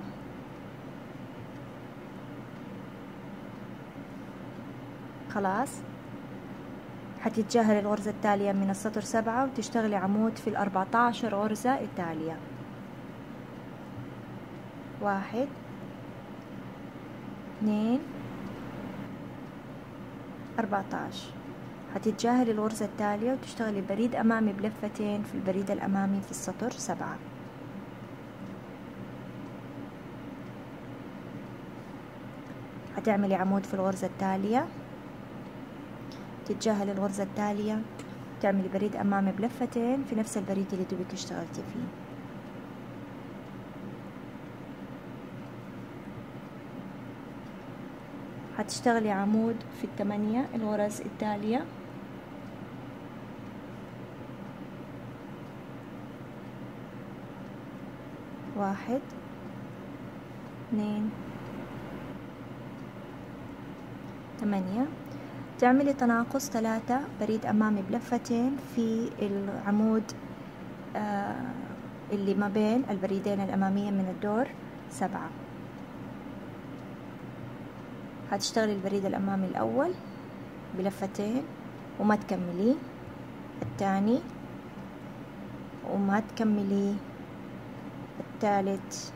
خلاص. هتتجاهلي الغرزة التالية من السطر 7 وتشتغلي عمود في 14 غرزة التالية، 1 2 14. هتتجاهلي الغرزة التالية وتشتغلي بريد أمامي بلفتين في البريد الأمامي في السطر 7. هتعملي عمود في الغرزة التالية، تتجاهلي الغرزة التالية، تعملي بريد أمامي بلفتين في نفس البريد اللي دوبك اشتغلتي فيه. هتشتغلي عمود في ال8 الغرز التالية، 1 2 8. تعملي تناقص 3 بريد أمامي بلفتين في العمود اللي ما بين البريدين الأمامية من الدور 7. هتشتغلي البريد الأمامي الأول بلفتين وما تكمليه، الثاني وما تكمليه، الثالث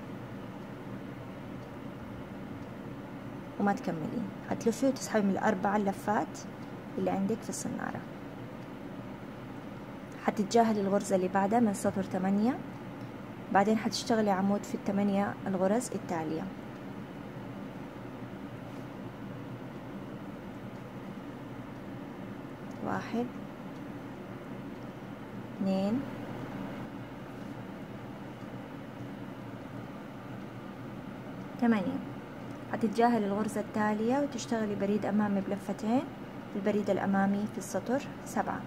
وما تكمليه. هتلفي وتسحبي من ال4 لفات اللي عندك في الصنارة. هتتجاهلي الغرزة اللي بعدها من سطر 8، بعدين هتشتغلي عمود في ال8 الغرز التالية، 1 2 8. هتتجاهلي الغرزة التالية وتشتغلي بريد أمامي بلفتين في البريد الأمامي في السطر 7.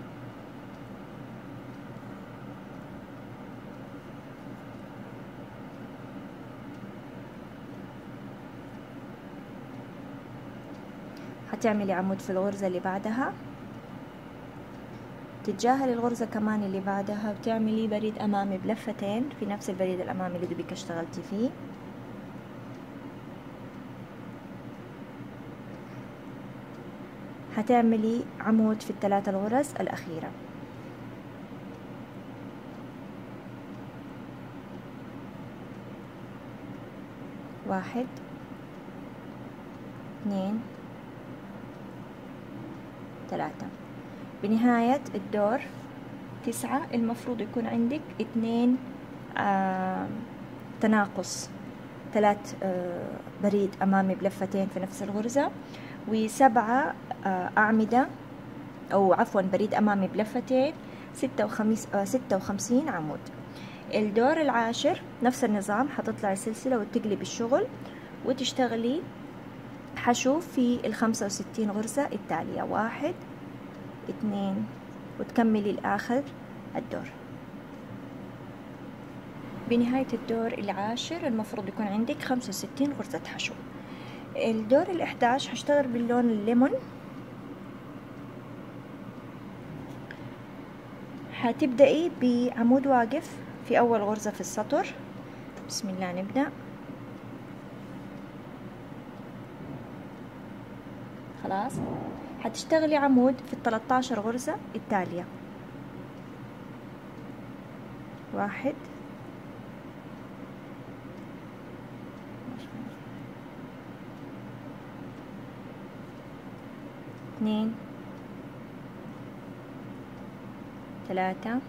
هتعملي عمود في الغرزة اللي بعدها، تتجاهلي الغرزة كمان اللي بعدها وتعملي بريد أمامي بلفتين في نفس البريد الأمامي اللي دوبك اشتغلتي فيه. هتعملي عمود في ال3 الغرز الأخيرة، 1 2 3. بنهاية الدور 9 المفروض يكون عندك 2 تناقص، 3 بريد أمامي بلفتين في نفس الغرزة، و7 أعمدة أو عفوا بريد أمامي بلفتين، 56 عمود. الدور العاشر نفس النظام، حتطلع السلسلة وتقلب الشغل وتشتغلي حشو في ال65 غرزة التالية، 1 2 وتكملي الآخر الدور. بنهاية الدور العاشر المفروض يكون عندك 65 غرزة حشو. الدور ال11 هشتغل باللون الليمون حتبدأي بعمود واقف في أول غرزة في السطر. بسم الله نبدأ. خلاص حتشتغلي عمود في 13 غرزة التالية. 1 2 3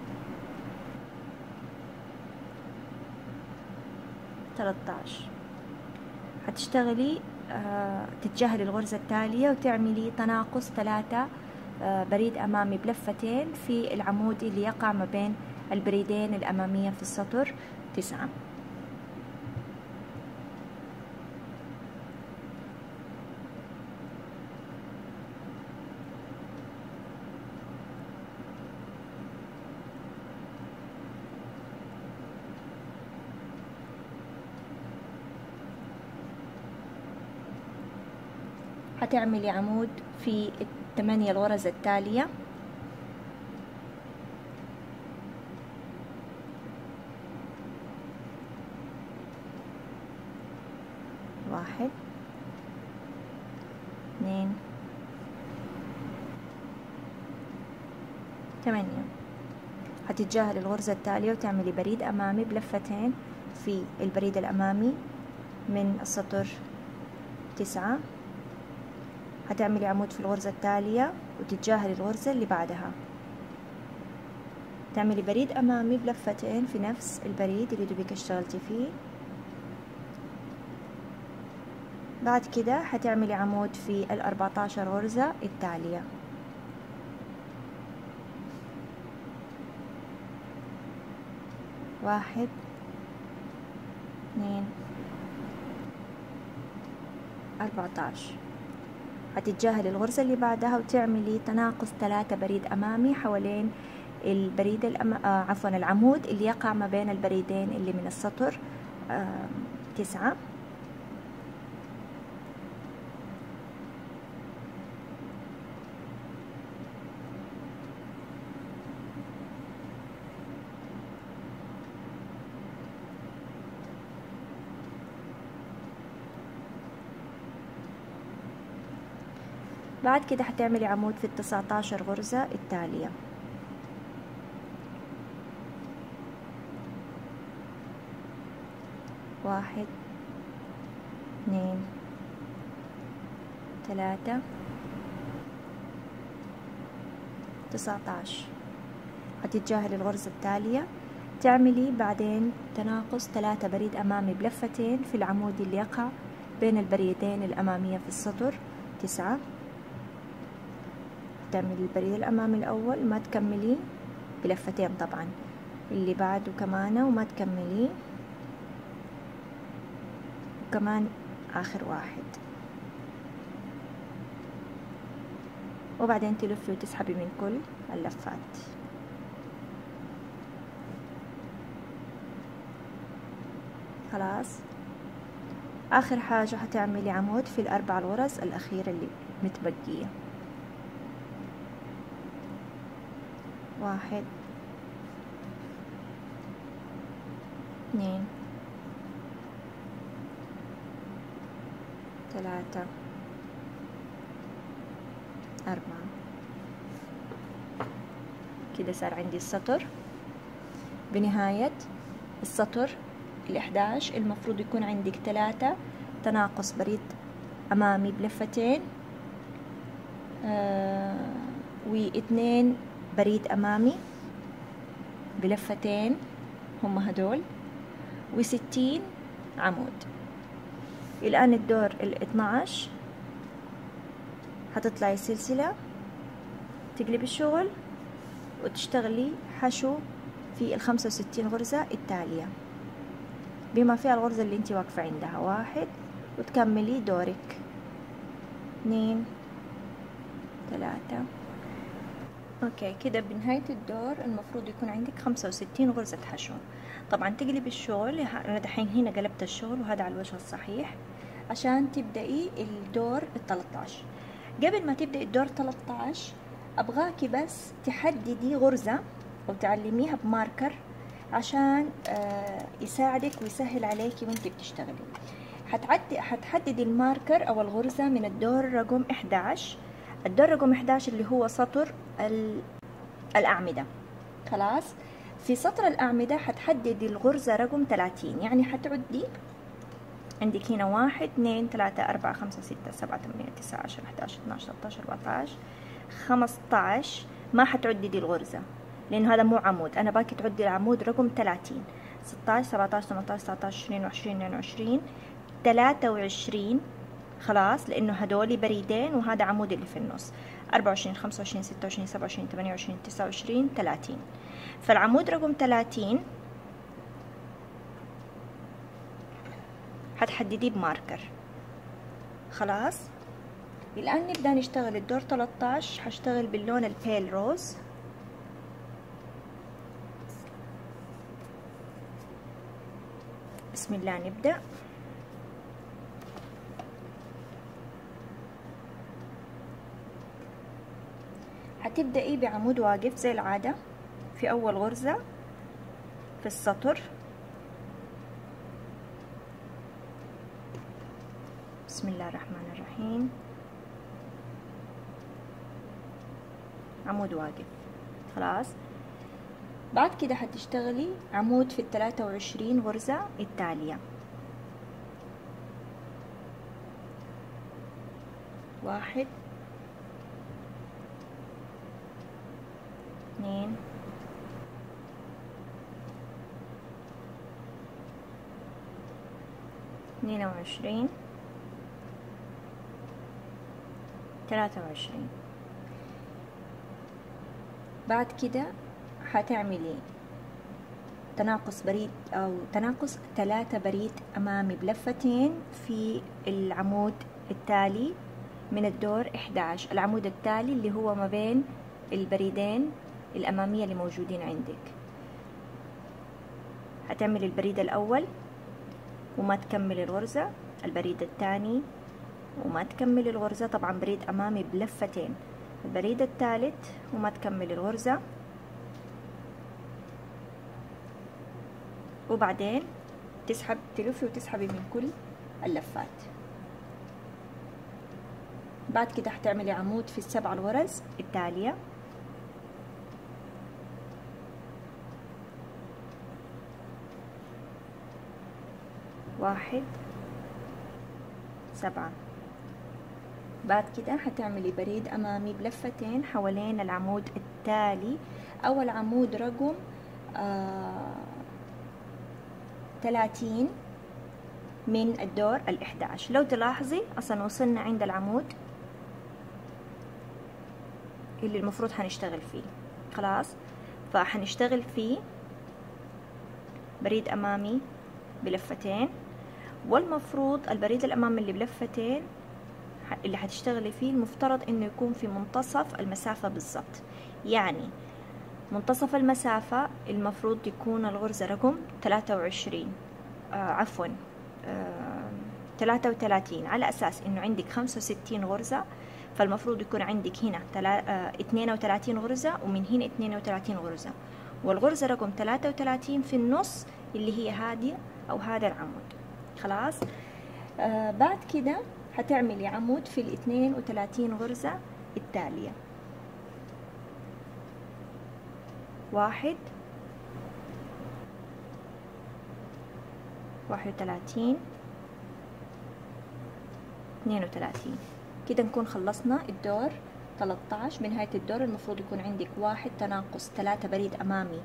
13. حتشتغلي تتجاهلي الغرزة التالية وتعملي تناقص 3 بريد أمامي بلفتين في العمود اللي يقع ما بين البريدين الأمامية في السطر 9. حتعملي عمود في 8 الغرز التالية. 1 2 8. حتتجاهلي الغرزة التالية وتعملي بريد أمامي بلفتين في البريد الأمامي من السطر 9. هتعملي عمود في الغرزة التالية وتتجاهلي الغرزة اللي بعدها، تعملي بريد أمامي بلفتين في نفس البريد اللي دوبك اشتغلتي فيه. بعد كده هتعملي عمود في 14 غرزة التالية. 1 2 14. هتتجاهلي الغرزة اللي بعدها وتعملي تناقص 3 بريد أمامي حوالين البريد عفوا العمود اللي يقع ما بين البريدين اللي من السطر 9. بعد كده هتعملي عمود في 19 غرزة التالية. 1 2 3 19. هتتجاهلي الغرزة التالية، تعملي بعدين تناقص 3 بريد أمامي بلفتين في العمود اللي يقع بين البريدين الأمامية في السطر 9. تعملي البريد الأمامي الأول ما تكملي بلفتين طبعا، اللي بعده كمان وما تكملي، وكمان آخر واحد، وبعدين تلفي وتسحبي من كل اللفات. خلاص آخر حاجة هتعملي عمود في ال4 الغرز الأخيرة اللي متبقية. 1 2 3 4. كده صار عندي السطر. بنهاية السطر ال11 المفروض يكون عندك 3 تناقص بريد أمامي بلفتين و2 بريد أمامي بلفتين هم هدول، و60 عمود. الآن الدور ال12 هتطلعي سلسلة، تقلبي الشغل وتشتغلي حشو في ال65 غرزة التالية بما فيها الغرزة اللي انت واقفة عندها. 1 وتكملي دورك 2 3. اوكي كده بنهاية الدور المفروض يكون عندك 65 غرزة حشو. طبعا تقلبي الشغل، انا دحين هنا قلبت الشغل وهذا على الوجه الصحيح عشان تبدأي الدور ال13. قبل ما تبدأي الدور 13 ابغاكي بس تحددي غرزة أو تعلميها بماركر عشان يساعدك ويسهل عليكي وانت بتشتغلي. حتحددي الماركر أو الغرزة من الدور رقم 11. الدور رقم 11 اللي هو سطر الأعمدة. خلاص، في سطر الأعمدة حتحددي الغرزة رقم 30، يعني حتعدي عندك هنا 1 2 3 4 5 6 7 8 9 10 11 12 13 14 15. ما حتعدي دي الغرزة لأنه هذا مو عمود، أنا باكي تعدي العمود رقم 30 16 17 18 19 20 21 22 23. خلاص، لأنه هدول بريدين وهذا عمود اللي في النص. 24 25 26 27 28 29 30. فالعمود رقم 30 حتحدديه بماركر. خلاص، الآن نبدأ نشتغل الدور 13. حشتغل باللون البيل روز. بسم الله نبدأ. هتبدأي بعمود واقف زي العادة في أول غرزة في السطر. بسم الله الرحمن الرحيم. عمود واقف. خلاص، بعد كده هتشتغلي عمود في 23 غرزة التالية. 1 2 22 23. بعد كده هتعملي تناقص بريد أو تناقص 3 بريد أمامي بلفتين في العمود التالي من الدور 11. العمود التالي اللي هو ما بين البريدين الأمامية اللي موجودين عندك. هتعملي البريد الأول وما تكملي الغرزة، البريد الثاني وما تكملي الغرزة، طبعا بريد أمامي بلفتين، البريد الثالث وما تكملي الغرزة، وبعدين تلفي وتسحبي من كل اللفات. بعد كده هتعملي عمود في ال7 الغرز التالية. 1 7. بعد كده هتعملي بريد أمامي بلفتين حوالين العمود التالي أو العمود رقم 30 من الدور 11. لو تلاحظي أصلا وصلنا عند العمود اللي المفروض هنشتغل فيه. خلاص، فهنشتغل فيه بريد أمامي بلفتين، والمفروض البريد الأمامي اللي بلفتين اللي هتشتغلي فيه المفترض انه يكون في منتصف المسافة بالضبط. يعني منتصف المسافة المفروض يكون الغرزة رقم 23 33، على اساس انه عندك 65 غرزة، فالمفروض يكون عندك هنا 32 غرزة ومن هنا 32 غرزة، والغرزة رقم 33 في النص اللي هي هذه او هذا العمود. خلاص، بعد كده هتعملي عمود في 32 غرزة التالية. 1 31 32. كده نكون خلصنا الدور 13. بنهاية الدور المفروض يكون عندك 1 تناقص 3 بريد أمامي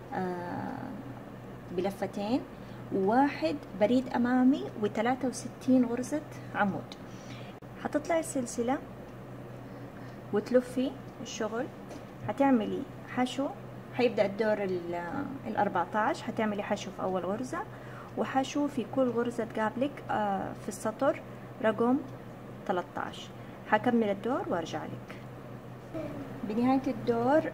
بلفتين، و1 بريد أمامي و63 غرزة عمود. هتطلعي السلسلة وتلفي الشغل. هتعملي حشو، هيبدأ الدور 14. هتعملي حشو في أول غرزة وحشو في كل غرزة تقابلك في السطر رقم 13. هكمل الدور وارجع لك. بنهاية الدور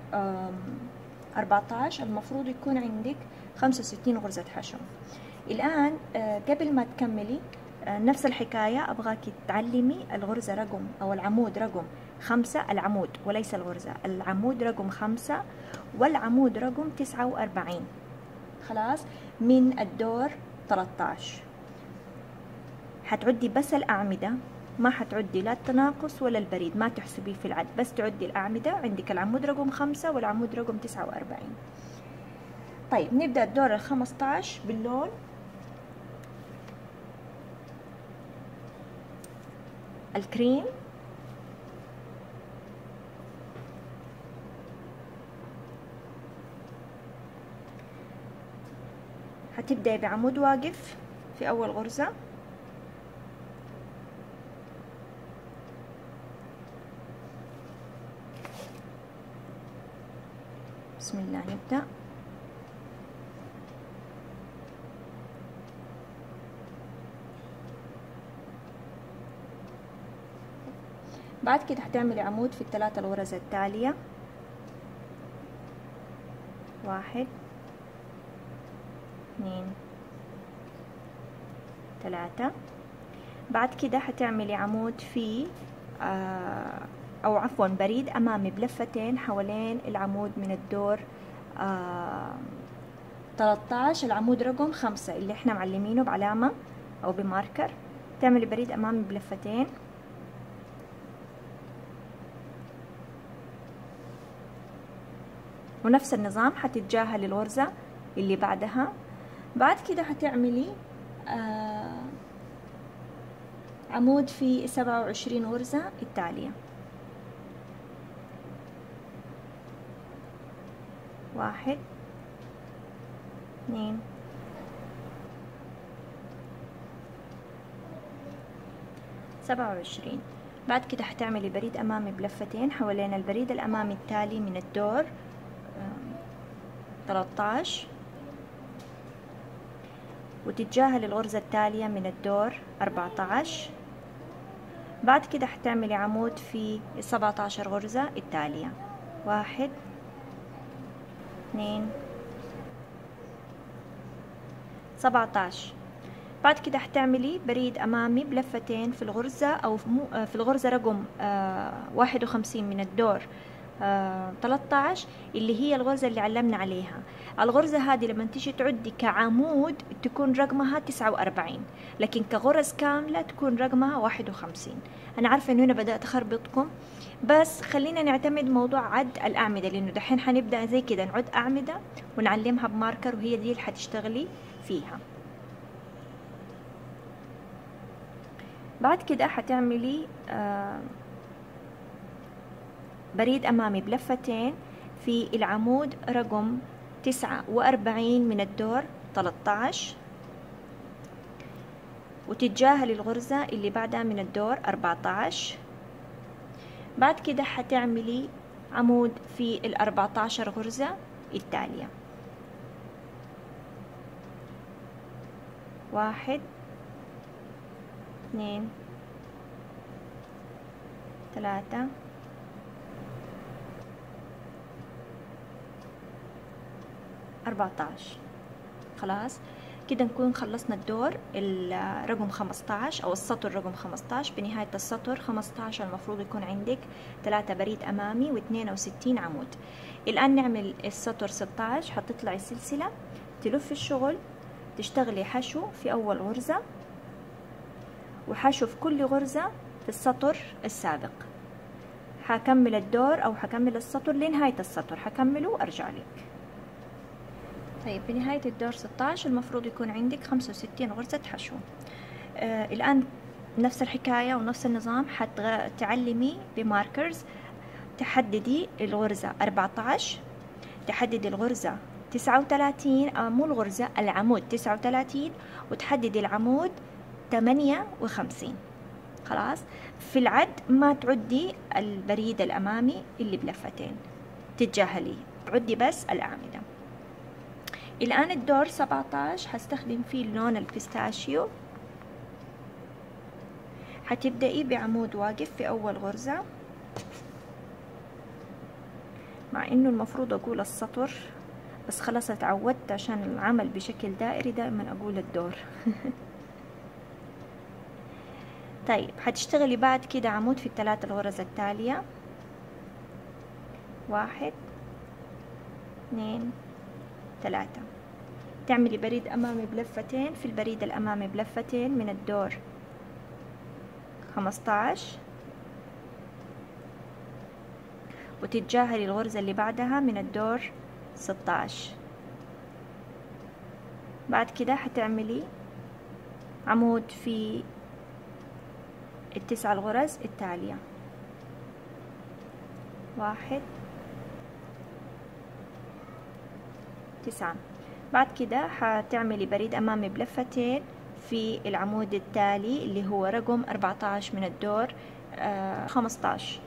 14 المفروض يكون عندك 65 غرزة حشو. الآن قبل ما تكملي نفس الحكاية، أبغاكي تعلمي الغرزة رقم أو العمود رقم 5 العمود وليس الغرزة، العمود رقم 5 والعمود رقم 49 خلاص من الدور 13. حتعدي بس الأعمدة، ما حتعدي لا التناقص ولا البريد، ما تحسبيه في العد، بس تعدي الأعمدة. عندك العمود رقم 5 والعمود رقم 49. طيب نبدأ الدور 15 باللون الكريم. هتبدأي بعمود واقف في أول غرزة، بسم الله نبدأ. بعد كده هتعملي عمود في ال3 الغرز التالية، 1 2 3. بعد كده هتعملي عمود في او عفوا بريد امامي بلفتين حوالين العمود من الدور 13 العمود رقم 5 اللي احنا معلمينه بعلامة او بماركر. تعملي بريد امامي بلفتين، ونفس النظام هتتجاهلي الغرزة اللي بعدها. بعد كده هتعملي عمود في 27 غرزة التالية، 1 2 27. بعد كده هتعملي بريد أمامي بلفتين حوالين البريد الأمامي التالي من الدور 13، وتتجاهلي الغرزة التالية من الدور 14. بعد كده هتعملي عمود في 17 غرزة التالية، 1 2 17. بعد كده هتعملي بريد أمامي بلفتين في الغرزة أو في الغرزة رقم 51 من الدور 13 اللي هي الغرزة اللي علمنا عليها. الغرزة هذه لما تيجي تعدي كعمود تكون رقمها 49، لكن كغرز كاملة تكون رقمها 51. أنا عارفة إنه هنا بدأت أخربطكم، بس خلينا نعتمد موضوع عد الأعمدة، لأنه دحين حنبدأ زي كده نعد أعمدة ونعلمها بماركر، وهي دي اللي حتشتغلي فيها. بعد كده حتعملي بريد أمامي بلفتين في العمود رقم 49 من الدور 13، وتتجاهلي الغرزة اللي بعدها من الدور 14. بعد كده حتعملي عمود في 14 غرزة التالية، 1 2 3 14. خلاص كده نكون خلصنا الدور الرقم 15 او السطر رقم 15. بنهاية السطر 15 المفروض يكون عندك 3 بريد امامي و62 عمود. الان نعمل السطر 16. حتطلعي سلسلة، تلف الشغل، تشتغلي حشو في اول غرزة وحشو في كل غرزة في السطر السابق. حكمل الدور او حكمل السطر لنهاية السطر، حكمله وارجع لك. طيب بنهاية الدور 16 المفروض يكون عندك 65 غرزة حشو. الآن نفس الحكاية ونفس النظام، حتعلمي بماركرز. تحددي الغرزة 14، تحددي الغرزة 39 مو الغرزة، العمود 39، وتحددي العمود 58. خلاص في العد ما تعدي البريد الأمامي اللي بلفتين، تتجاهليه، عدي بس الأعمدة. الآن الدور 17 هستخدم فيه اللون البيستاشيو. هتبدأي بعمود واقف في أول غرزة، مع إنه المفروض أقول السطر بس خلاص اتعودت عشان العمل بشكل دائري دائما أقول الدور. طيب حتشتغلي بعد كده عمود في الثلاث الغرز التالية، 1 2 3. تعملي بريد أمامي بلفتين، في البريد الأمامي بلفتين من الدور 15، وتتجاهلي الغرزة اللي بعدها من الدور 16. بعد كده حتعملي عمود في التسع الغرز التالية، 1 9. بعد كده حتعملي بريد أمامي بلفتين في العمود التالي اللي هو رقم 14 من الدور 15.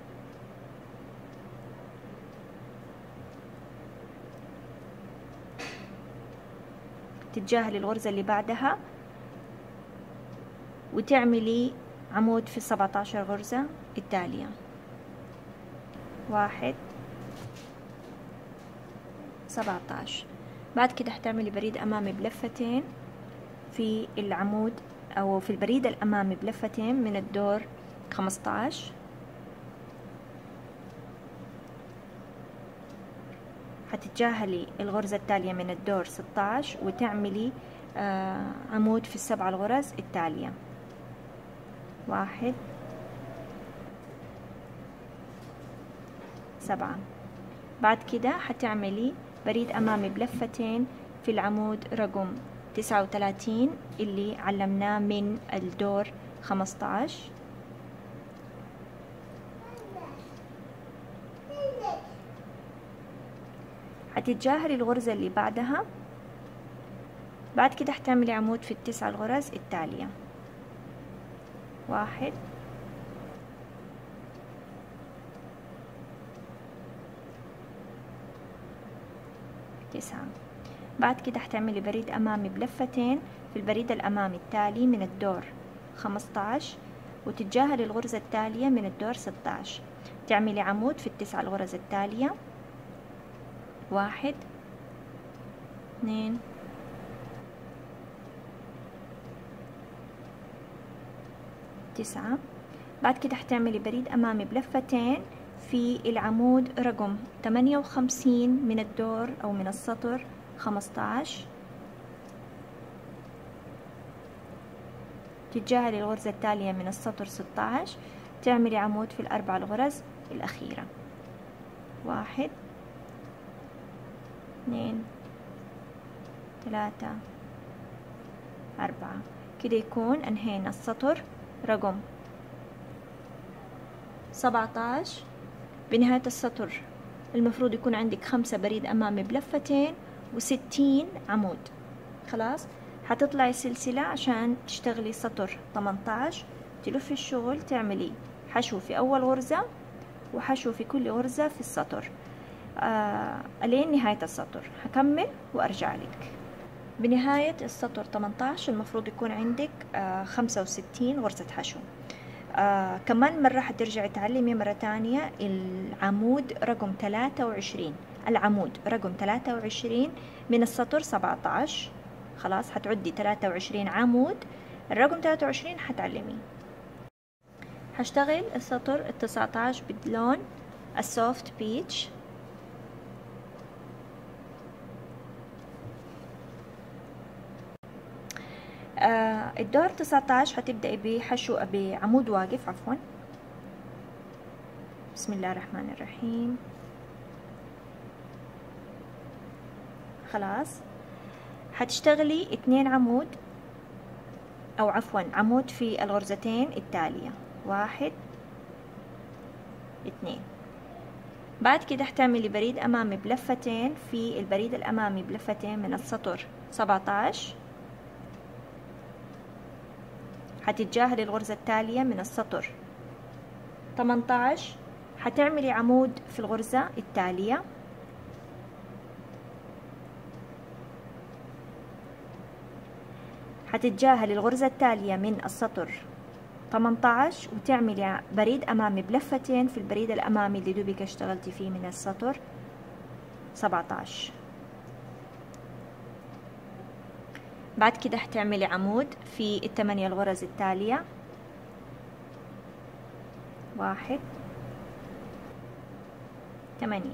تتجاهلي الغرزة اللي بعدها وتعملي عمود في 17 غرزة التالية، 1 17. بعد كده حتعملي بريد أمامي بلفتين في العمود أو في البريد الأمامي بلفتين من الدور 15. حتتجاهلي الغرزة التالية من الدور 16 وتعملي عمود في السبع الغرز التالية، 1 7. بعد كده حتعملي بريد أمامي بلفتين في العمود رقم 39 اللي علمناه من الدور 15. حتتجاهلي الغرزة اللي بعدها. بعد كده حتعملي عمود في التسع الغرز التالية، 1 9. بعد كده حتعملي بريد أمامي بلفتين في البريد الأمامي التالي من الدور 15 وتتجاهلي الغرزة التالية من الدور 16. تعملي عمود في التسع الغرز التالية، 1 2 9. بعد كده حتعملي بريد أمامي بلفتين في العمود رقم 58 من الدور أو من السطر 15. تتجاهلي الغرزة التالية من السطر 16. تعملي عمود في الأربع الغرز الأخيرة، 1 2 3 4. كده يكون أنهينا السطر رقم 17. بنهاية السطر المفروض يكون عندك 5 بريد أمامي بلفتين و60 عمود. خلاص حتطلعي سلسلة عشان تشتغلي سطر 18. تلفي الشغل تعملي حشو في أول غرزة وحشو في كل غرزة في السطر لين نهاية السطر. هكمل وأرجع لك. بنهاية السطر 18 المفروض يكون عندك 65 غرزة حشو. كمان مرة حترجعي تعلمي مرة تانية العمود رقم 23. العمود رقم 23 من السطر 17. خلاص حتعدي 23 عمود، الرقم 23 حتعلمي. هشتغل السطر 19 باللون السوفت بيتش. الدور 19 هتبدأي بحشو بعمود واقف. عفوا، بسم الله الرحمن الرحيم. خلاص هتشتغلي 2 عمود او عفوا عمود في الغرزتين التالية، 1 2. بعد كده هتعملي بريد امامي بلفتين في البريد الامامي بلفتين من السطر 17. هتتجاهلي الغرزة التالية من السطر 18. هتعملي عمود في الغرزة التالية، هتتجاهلي الغرزة التالية من السطر 18 وتعملي بريد أمامي بلفتين في البريد الأمامي اللي دوبك اشتغلتي فيه من السطر 17. بعد كده هتعملي عمود في ال8 الغرز التالية، 1 8.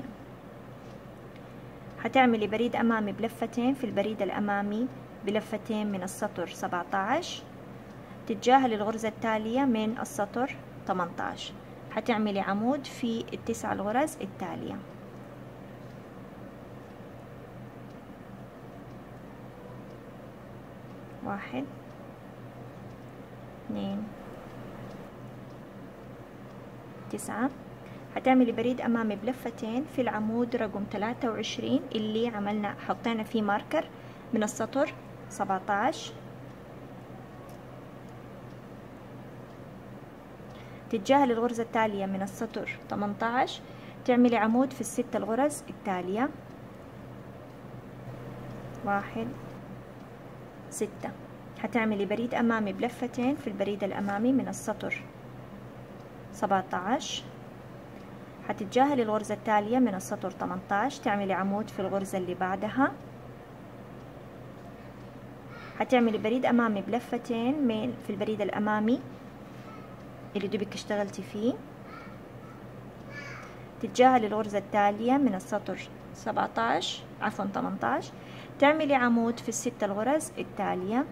هتعملي بريد أمامي بلفتين في البريد الأمامي بلفتين من السطر 17، تتجاهلي الغرزة التالية من السطر 18. هتعملي عمود في ال9 الغرز التالية. 1 2 9. هتعملي بريد أمامي بلفتين في العمود رقم 23 اللي عملنا حطينا فيه ماركر من السطر 17. تتجاهلي الغرزة التالية من السطر 18، تعملي عمود في ال6 الغرز التالية. 1 6. هتعملي بريد أمامي بلفتين في البريد الأمامي من السطر 17، هتتجاهلي الغرزة التالية من السطر 18، تعملي عمود في الغرزة اللي بعدها. هتعملي بريد أمامي بلفتين في البريد الأمامي اللي دوبك اشتغلتي فيه، تتجاهلي الغرزة التالية من السطر 18، تعملي عمود في ال6 الغرز التالية.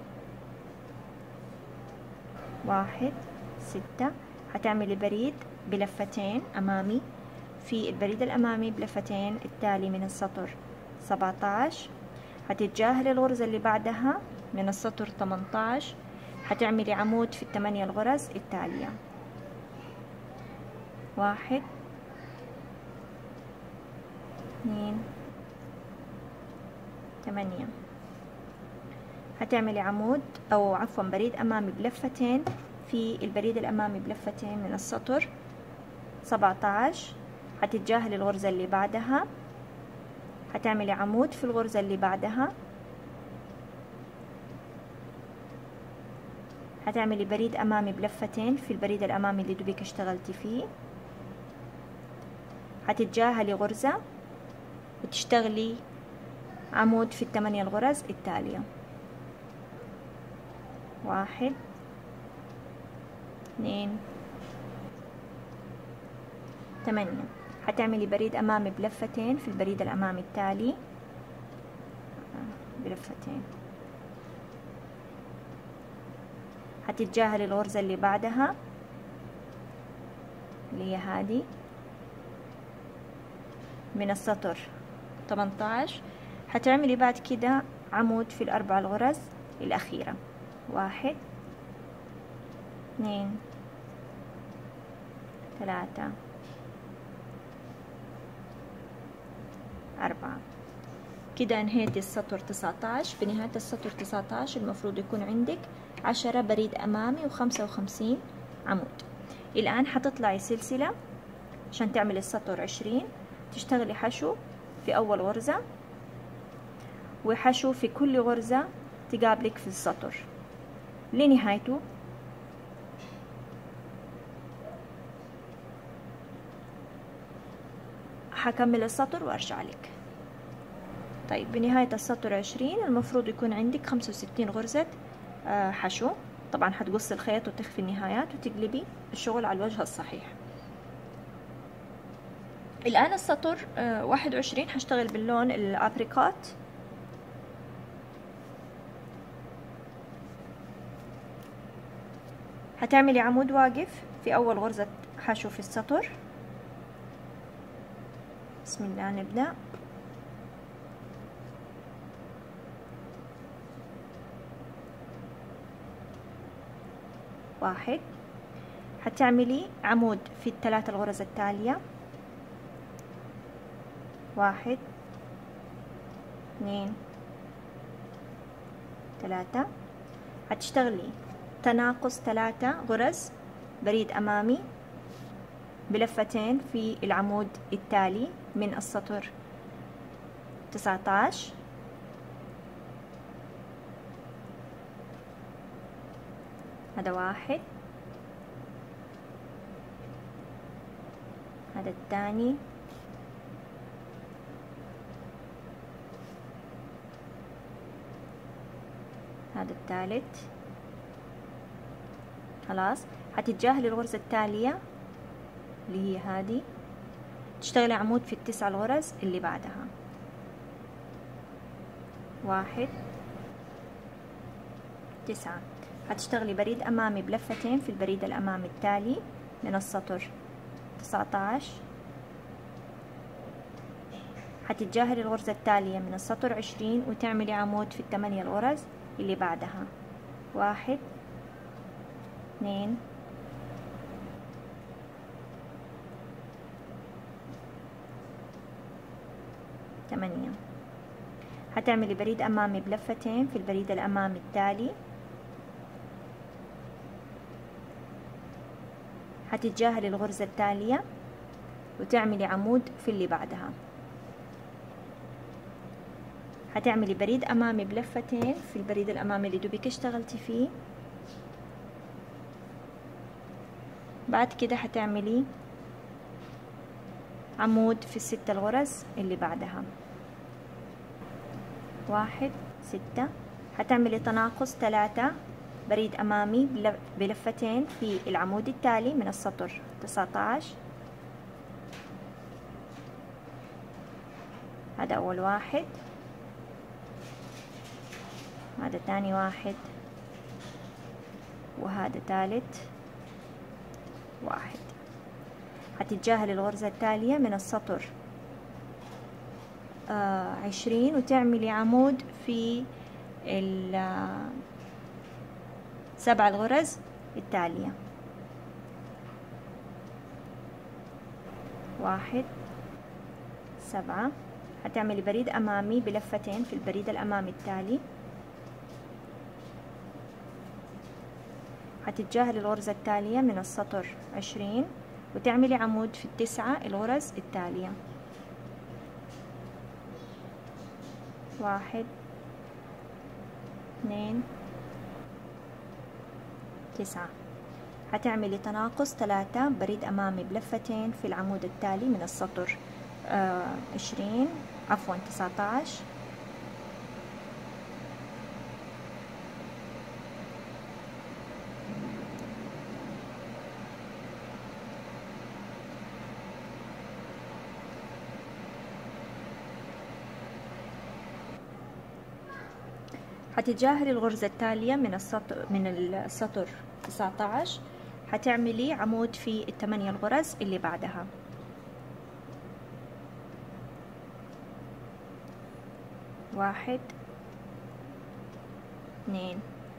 1 6. هتعملي بريد بلفتين أمامي في البريد الأمامي بلفتين التالي من السطر 17، هتتجاهلي الغرزة اللي بعدها من السطر 18، هتعملي عمود في ال8 الغرز التالية. 1 2 8. هتعملي عمود أو عفوا بريد أمامي بلفتين في البريد الأمامي بلفتين من السطر 17، هتتجاهلي الغرزة اللي بعدها، هتعملي عمود في الغرزة اللي بعدها، هتعملي بريد أمامي بلفتين في البريد الأمامي اللي دوبك اشتغلتي فيه، هتتجاهلي غرزة وتشتغلي عمود في ال8 الغرز التالية. 1 2 8. هتعملي بريد أمامي بلفتين في البريد الأمامي التالي بلفتين، هتتجاهلي الغرزة اللي بعدها اللي هي هذه من السطر 18، هتعملي بعد كده عمود في ال4 الغرز الأخيرة. 1 2 3 4. كده انهيتي السطر 19. بنهاية السطر 19 المفروض يكون عندك 10 بريد أمامي و55 عمود. الآن هتطلعي سلسلة عشان تعملي السطر 20، تشتغلي حشو في أول غرزة وحشو في كل غرزة تقابلك في السطر لنهايته. هكمل السطر وارجع لك. طيب بنهاية السطر 20 المفروض يكون عندك 65 غرزة حشو. طبعا هتقصي الخيط وتخفي النهايات وتقلبي الشغل على الوجه الصحيح. الآن السطر 21 هشتغل باللون الابريكوت. هتعملي عمود واقف في أول غرزة حشو في السطر. بسم الله نبدأ. واحد. هتعملي عمود في ال3 الغرز التالية. 1 2 3. هتشتغلي تناقص 3 غرز بريد أمامي بلفتين في العمود التالي من السطر 19. هذا 1، هذا الثاني، هذا الثالث. خلاص هتتجاهلي الغرزة التالية اللي هي هذه، تشتغلي عمود في التسع الغرز اللي بعدها. 1 9. هتشتغلي بريد أمامي بلفتين في البريد الأمامي التالي من السطر 19. هتتجاهلي الغرزة التالية من السطر 20 وتعملي عمود في الثمانية الغرز اللي بعدها. 1 2 8. هتعملي بريد أمامي بلفتين في البريد الأمامي التالي، هتتجاهلي الغرزة التالية وتعملي عمود في اللي بعدها. هتعملي بريد أمامي بلفتين في البريد الأمامي اللي دوبك اشتغلتي فيه. بعد كده هتعملي عمود في الست الغرز اللي بعدها. 1 6. هتعملي تناقص 3 بريد أمامي بلفتين في العمود التالي من السطر 19. هذا أول واحد، هذا تاني واحد، وهذا ثالث واحد. هتتجاهلي الغرزة التالية من السطر 20 وتعملي عمود في سبع الغرز التالية. 1 7. هتعملي بريد أمامي بلفتين في البريد الأمامي التالي، هتتجاهلي الغرزة التالية من السطر 20 وتعملي عمود في التسعة الغرز التالية. 1 2 9. هتعملي تناقص 3 بريد أمامي بلفتين في العمود التالي من السطر 19. هتتجاهلي الغرزة التالية من السطر 19. هتعملي عمود في الثمانية الغرز اللي بعدها. 1 2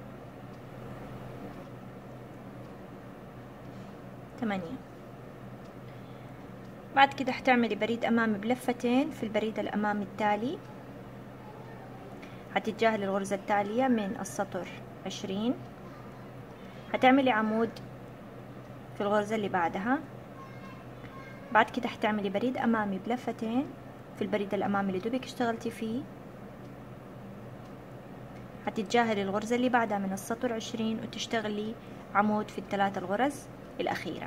8. بعد كده هتعملي بريد أمامي بلفتين في البريد الأمامي التالي، هتتجاهلي الغرزة التالية من السطر 20. هتعملي عمود في الغرزة اللي بعدها. بعد كده هتعملي بريد أمامي بلفتين في البريد الأمامي اللي دوبك اشتغلتي فيه، هتتجاهلي الغرزة اللي بعدها من السطر 20 وتشتغلي عمود في الثلاث الغرز الأخيرة.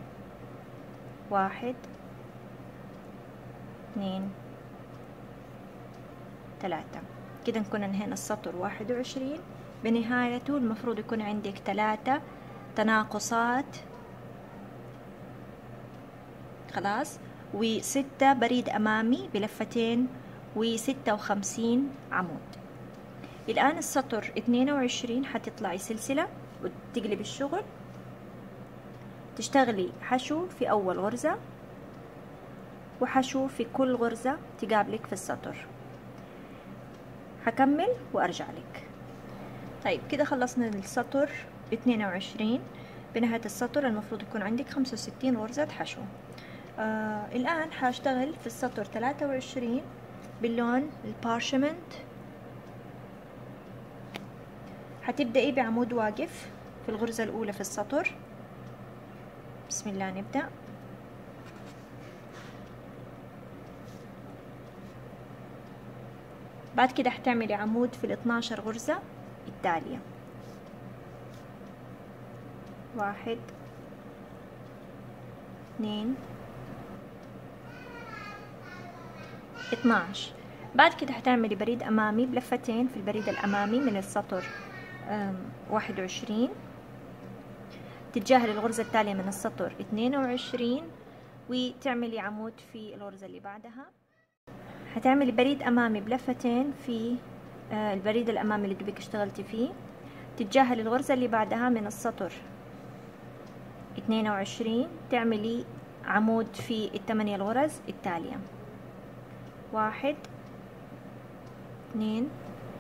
1 2 3. كده نكون انهينا السطر 21. بنهايته المفروض يكون عندك 3 تناقصات خلاص، و6 بريد أمامي بلفتين، و56 عمود. الآن السطر 22 هتطلعي سلسلة وتقلب الشغل، تشتغلي حشو في أول غرزة وحشو في كل غرزة تقابلك في السطر. هكمل وأرجع لك. طيب كده خلصنا السطر 22. بنهاية السطر المفروض يكون عندك 65 غرزة حشو. الآن هشتغل في السطر 23 باللون البارشمنت. هتبدأي بعمود واقف في الغرزة الأولى في السطر. بسم الله نبدأ. بعد كده هتعملي عمود في 12 غرزة التالية. 1 2 12. بعد كده هتعملي بريد أمامي بلفتين في البريد الأمامي من السطر 21. تتجاهلي الغرزة التالية من السطر 22 وتعملي عمود في الغرزة اللي بعدها. هتعملي بريد أمامي بلفتين في البريد الأمامي اللي دوبك اشتغلتي فيه. تتجاهلي الغرزة اللي بعدها من السطر 22 تعملي عمود في ال8 الغرز التالية. 1 2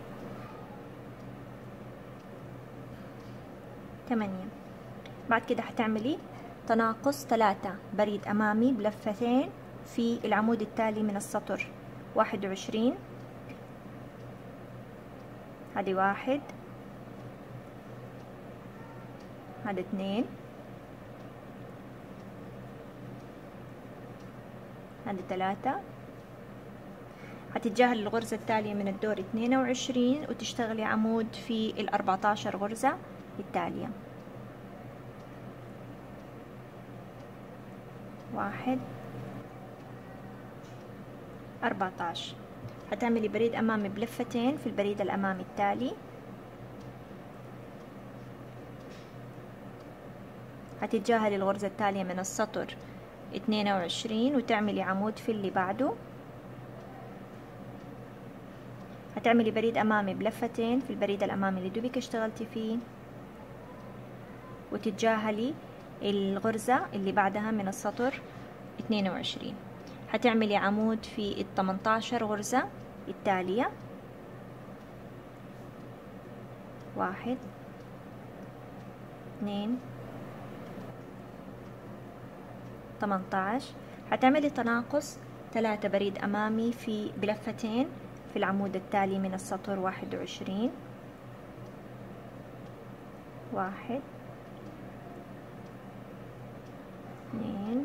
8. بعد كده هتعملي تناقص 3 بريد أمامي بلفتين في العمود التالي من السطر 21. هذه 1 هذا 2 هذه 3. هتتجاهل الغرزة التالية من الدور 22 وتشتغلي عمود في ال14 غرزة التالية. 1 14. هتعملي بريد أمامي بلفتين في البريد الأمامي التالي. هتتجاهلي الغرزة التالية من السطر 22 وتعملي عمود في اللي بعده. هتعملي بريد أمامي بلفتين في البريد الأمامي اللي دوبك اشتغلتي فيه وتتجاهلي الغرزة اللي بعدها من السطر 22. هتعملي عمود في ال18 غرزة التالية. 1 2 18. هتعملي تناقص 3 بريد أمامي في بلفتين في العمود التالي من السطر 21. 1 2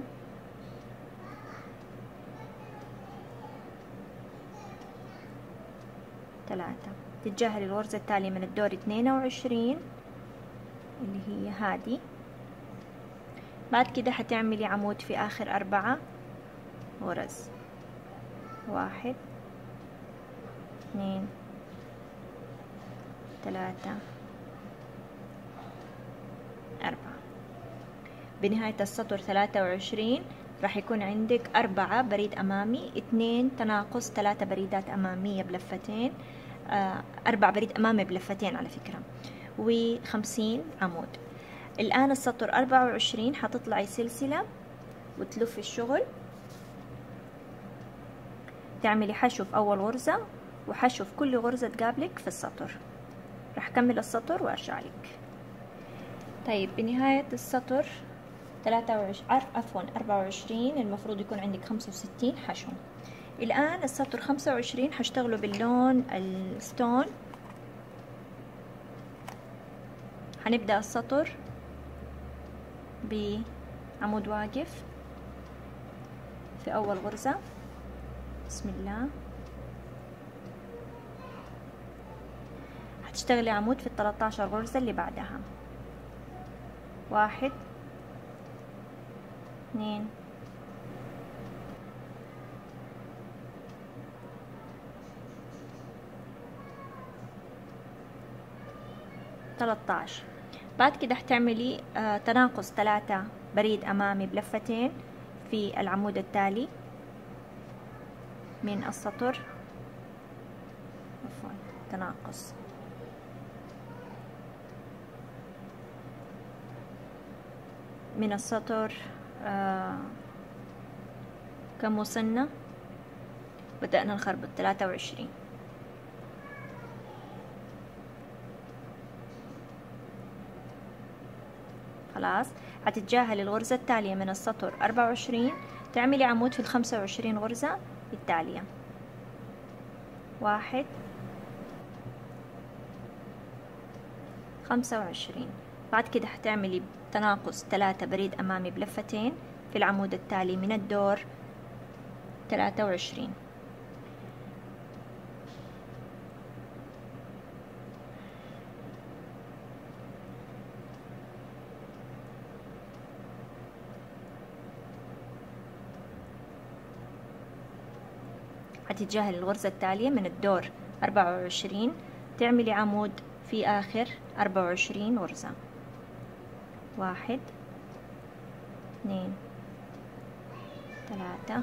3. تتجاهلي الغرزة التالية من الدور 22 اللي هي هذه. بعد كده هتعملي عمود في آخر 4 غرز. 1 2 3 4. بنهاية السطر 23 راح يكون عندك 4 بريد أمامي، 2 تناقص 3 بريدات أمامية بلفتين، 4 بريد أمامي بلفتين على فكرة، و50 عمود. الآن السطر 24 حتطلعي سلسلة وتلفي الشغل، تعملي حشو في أول غرزة وحشو في كل غرزة تقابلك في السطر. راح أكمل السطر وأرجع لك. طيب بنهاية السطر 24 المفروض يكون عندك 65 حشو. الآن السطر 25 حشتغله باللون الستون. هنبدأ السطر بعمود واقف في أول غرزة. بسم الله. هتشتغلي عمود في 13 غرزة اللي بعدها. 1 2 13. بعد كده هتعملي تناقص 3 بريد أمامي بلفتين في العمود التالي من السطر، عفوا تناقص من السطر كم وصلنا؟ بدأنا نخربط 23. خلاص هتتجاهلي الغرزة التالية من السطر 24 تعملي عمود في 25 غرزة التالية. 1 25. بعد كده هتعملي تناقص 3 بريد أمامي بلفتين في العمود التالي من الدور 23. هتتجاهلي الغرزة التالية من الدور 24 تعملي عمود في آخر 24 غرزة. 1 2 3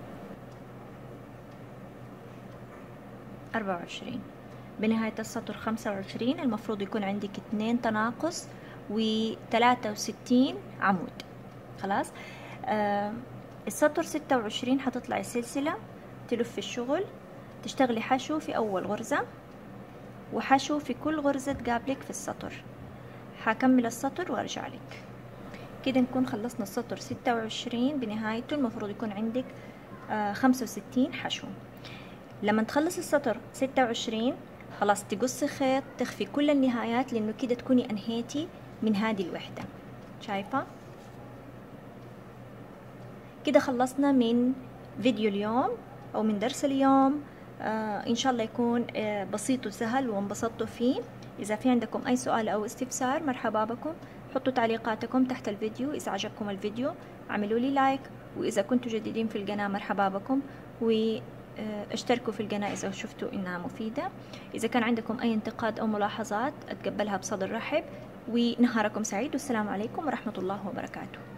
24. بنهاية السطر 25 المفروض يكون عندك 2 تناقص و63 عمود. خلاص. السطر 26 حتطلعي سلسلة، تلف الشغل، تشتغلي حشو في أول غرزة وحشو في كل غرزة تقابلك في السطر. حكمل السطر وارجع لك. كده نكون خلصنا السطر 26. بنهايته المفروض يكون عندك 65 حشو. لما تخلص السطر 26 خلاص تقصي خيط، تخفي كل النهايات، لأنه كده تكوني أنهيتي من هذه الوحدة. شايفة؟ كده خلصنا من فيديو اليوم أو من درس اليوم. إن شاء الله يكون بسيط وسهل وانبسطتوا فيه. إذا في عندكم أي سؤال أو استفسار مرحبا بكم، حطوا تعليقاتكم تحت الفيديو. إذا عجبكم الفيديو اعملوا لي لايك، وإذا كنتوا جديدين في القناة مرحبا بكم، واشتركوا في القناة إذا شفتوا إنها مفيدة. إذا كان عندكم أي انتقاد أو ملاحظات أتقبلها بصدر رحب، ونهاركم سعيد، والسلام عليكم ورحمة الله وبركاته.